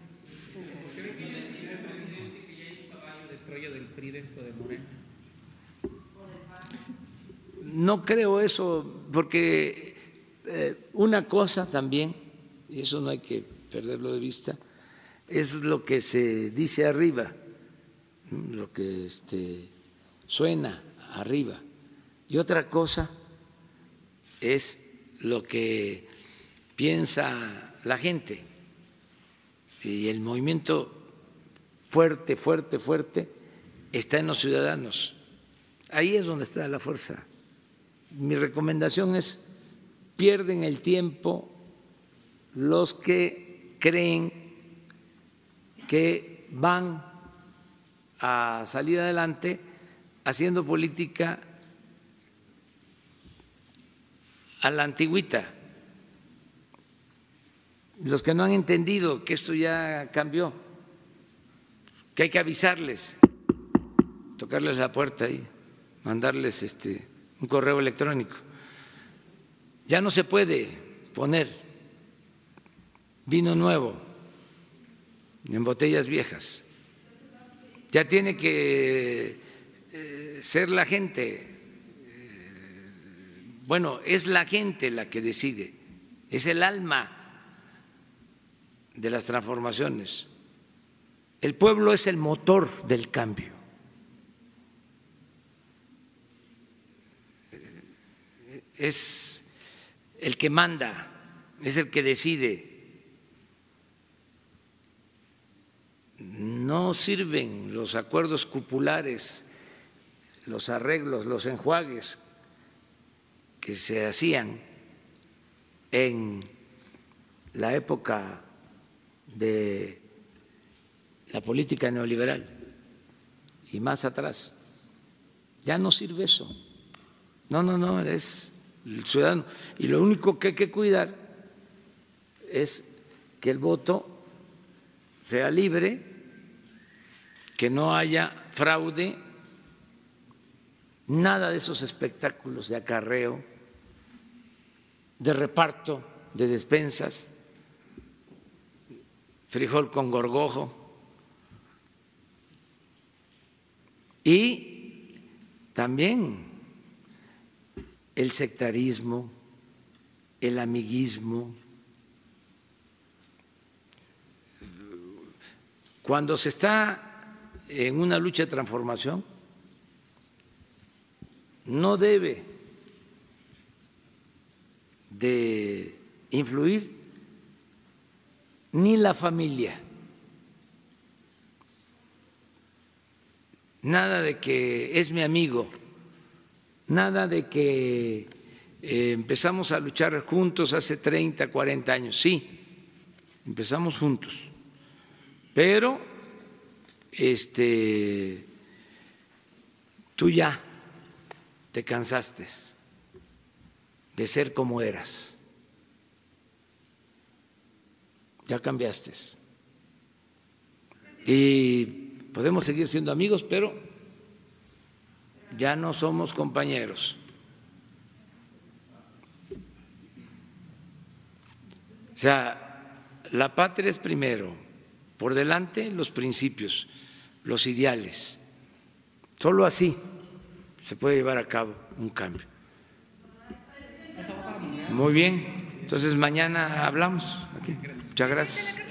No creo eso, porque eh, una cosa también, y eso no hay que perderlo de vista, es lo que se dice arriba, lo que este, suena arriba, y otra cosa es lo que piensa la gente, y el movimiento fuerte, fuerte, fuerte está en los ciudadanos. Ahí es donde está la fuerza. Mi recomendación es: pierden el tiempo los que creen que van a salir adelante haciendo política a la antigüita. Los que no han entendido que esto ya cambió, que hay que avisarles, tocarles la puerta y mandarles este un correo electrónico. Ya no se puede poner vino nuevo en botellas viejas. Ya tiene que eh, ser la gente. Eh, bueno, es la gente la que decide, es el alma de las transformaciones. El pueblo es el motor del cambio. Es el que manda, es el que decide. No sirven los acuerdos cupulares, los arreglos, los enjuagues que se hacían en la época de la política neoliberal y más atrás. Ya no sirve eso. No, no, no, es el ciudadano. Y lo único que hay que cuidar es que el voto sea libre, que no haya fraude, nada de esos espectáculos de acarreo, de reparto de despensas, frijol con gorgojo. Y también el sectarismo, el amiguismo. Cuando se está en una lucha de transformación, no debe de influir ni la familia, nada de que es mi amigo, nada de que eh, empezamos a luchar juntos hace treinta, cuarenta años. Sí, empezamos juntos, pero este, tú ya te cansaste de ser como eras, ya cambiaste y podemos seguir siendo amigos, pero ya no somos compañeros. O sea, la patria es primero, por delante los principios, los ideales. Solo así se puede llevar a cabo un cambio. Muy bien, entonces mañana hablamos. Aquí. Muchas gracias.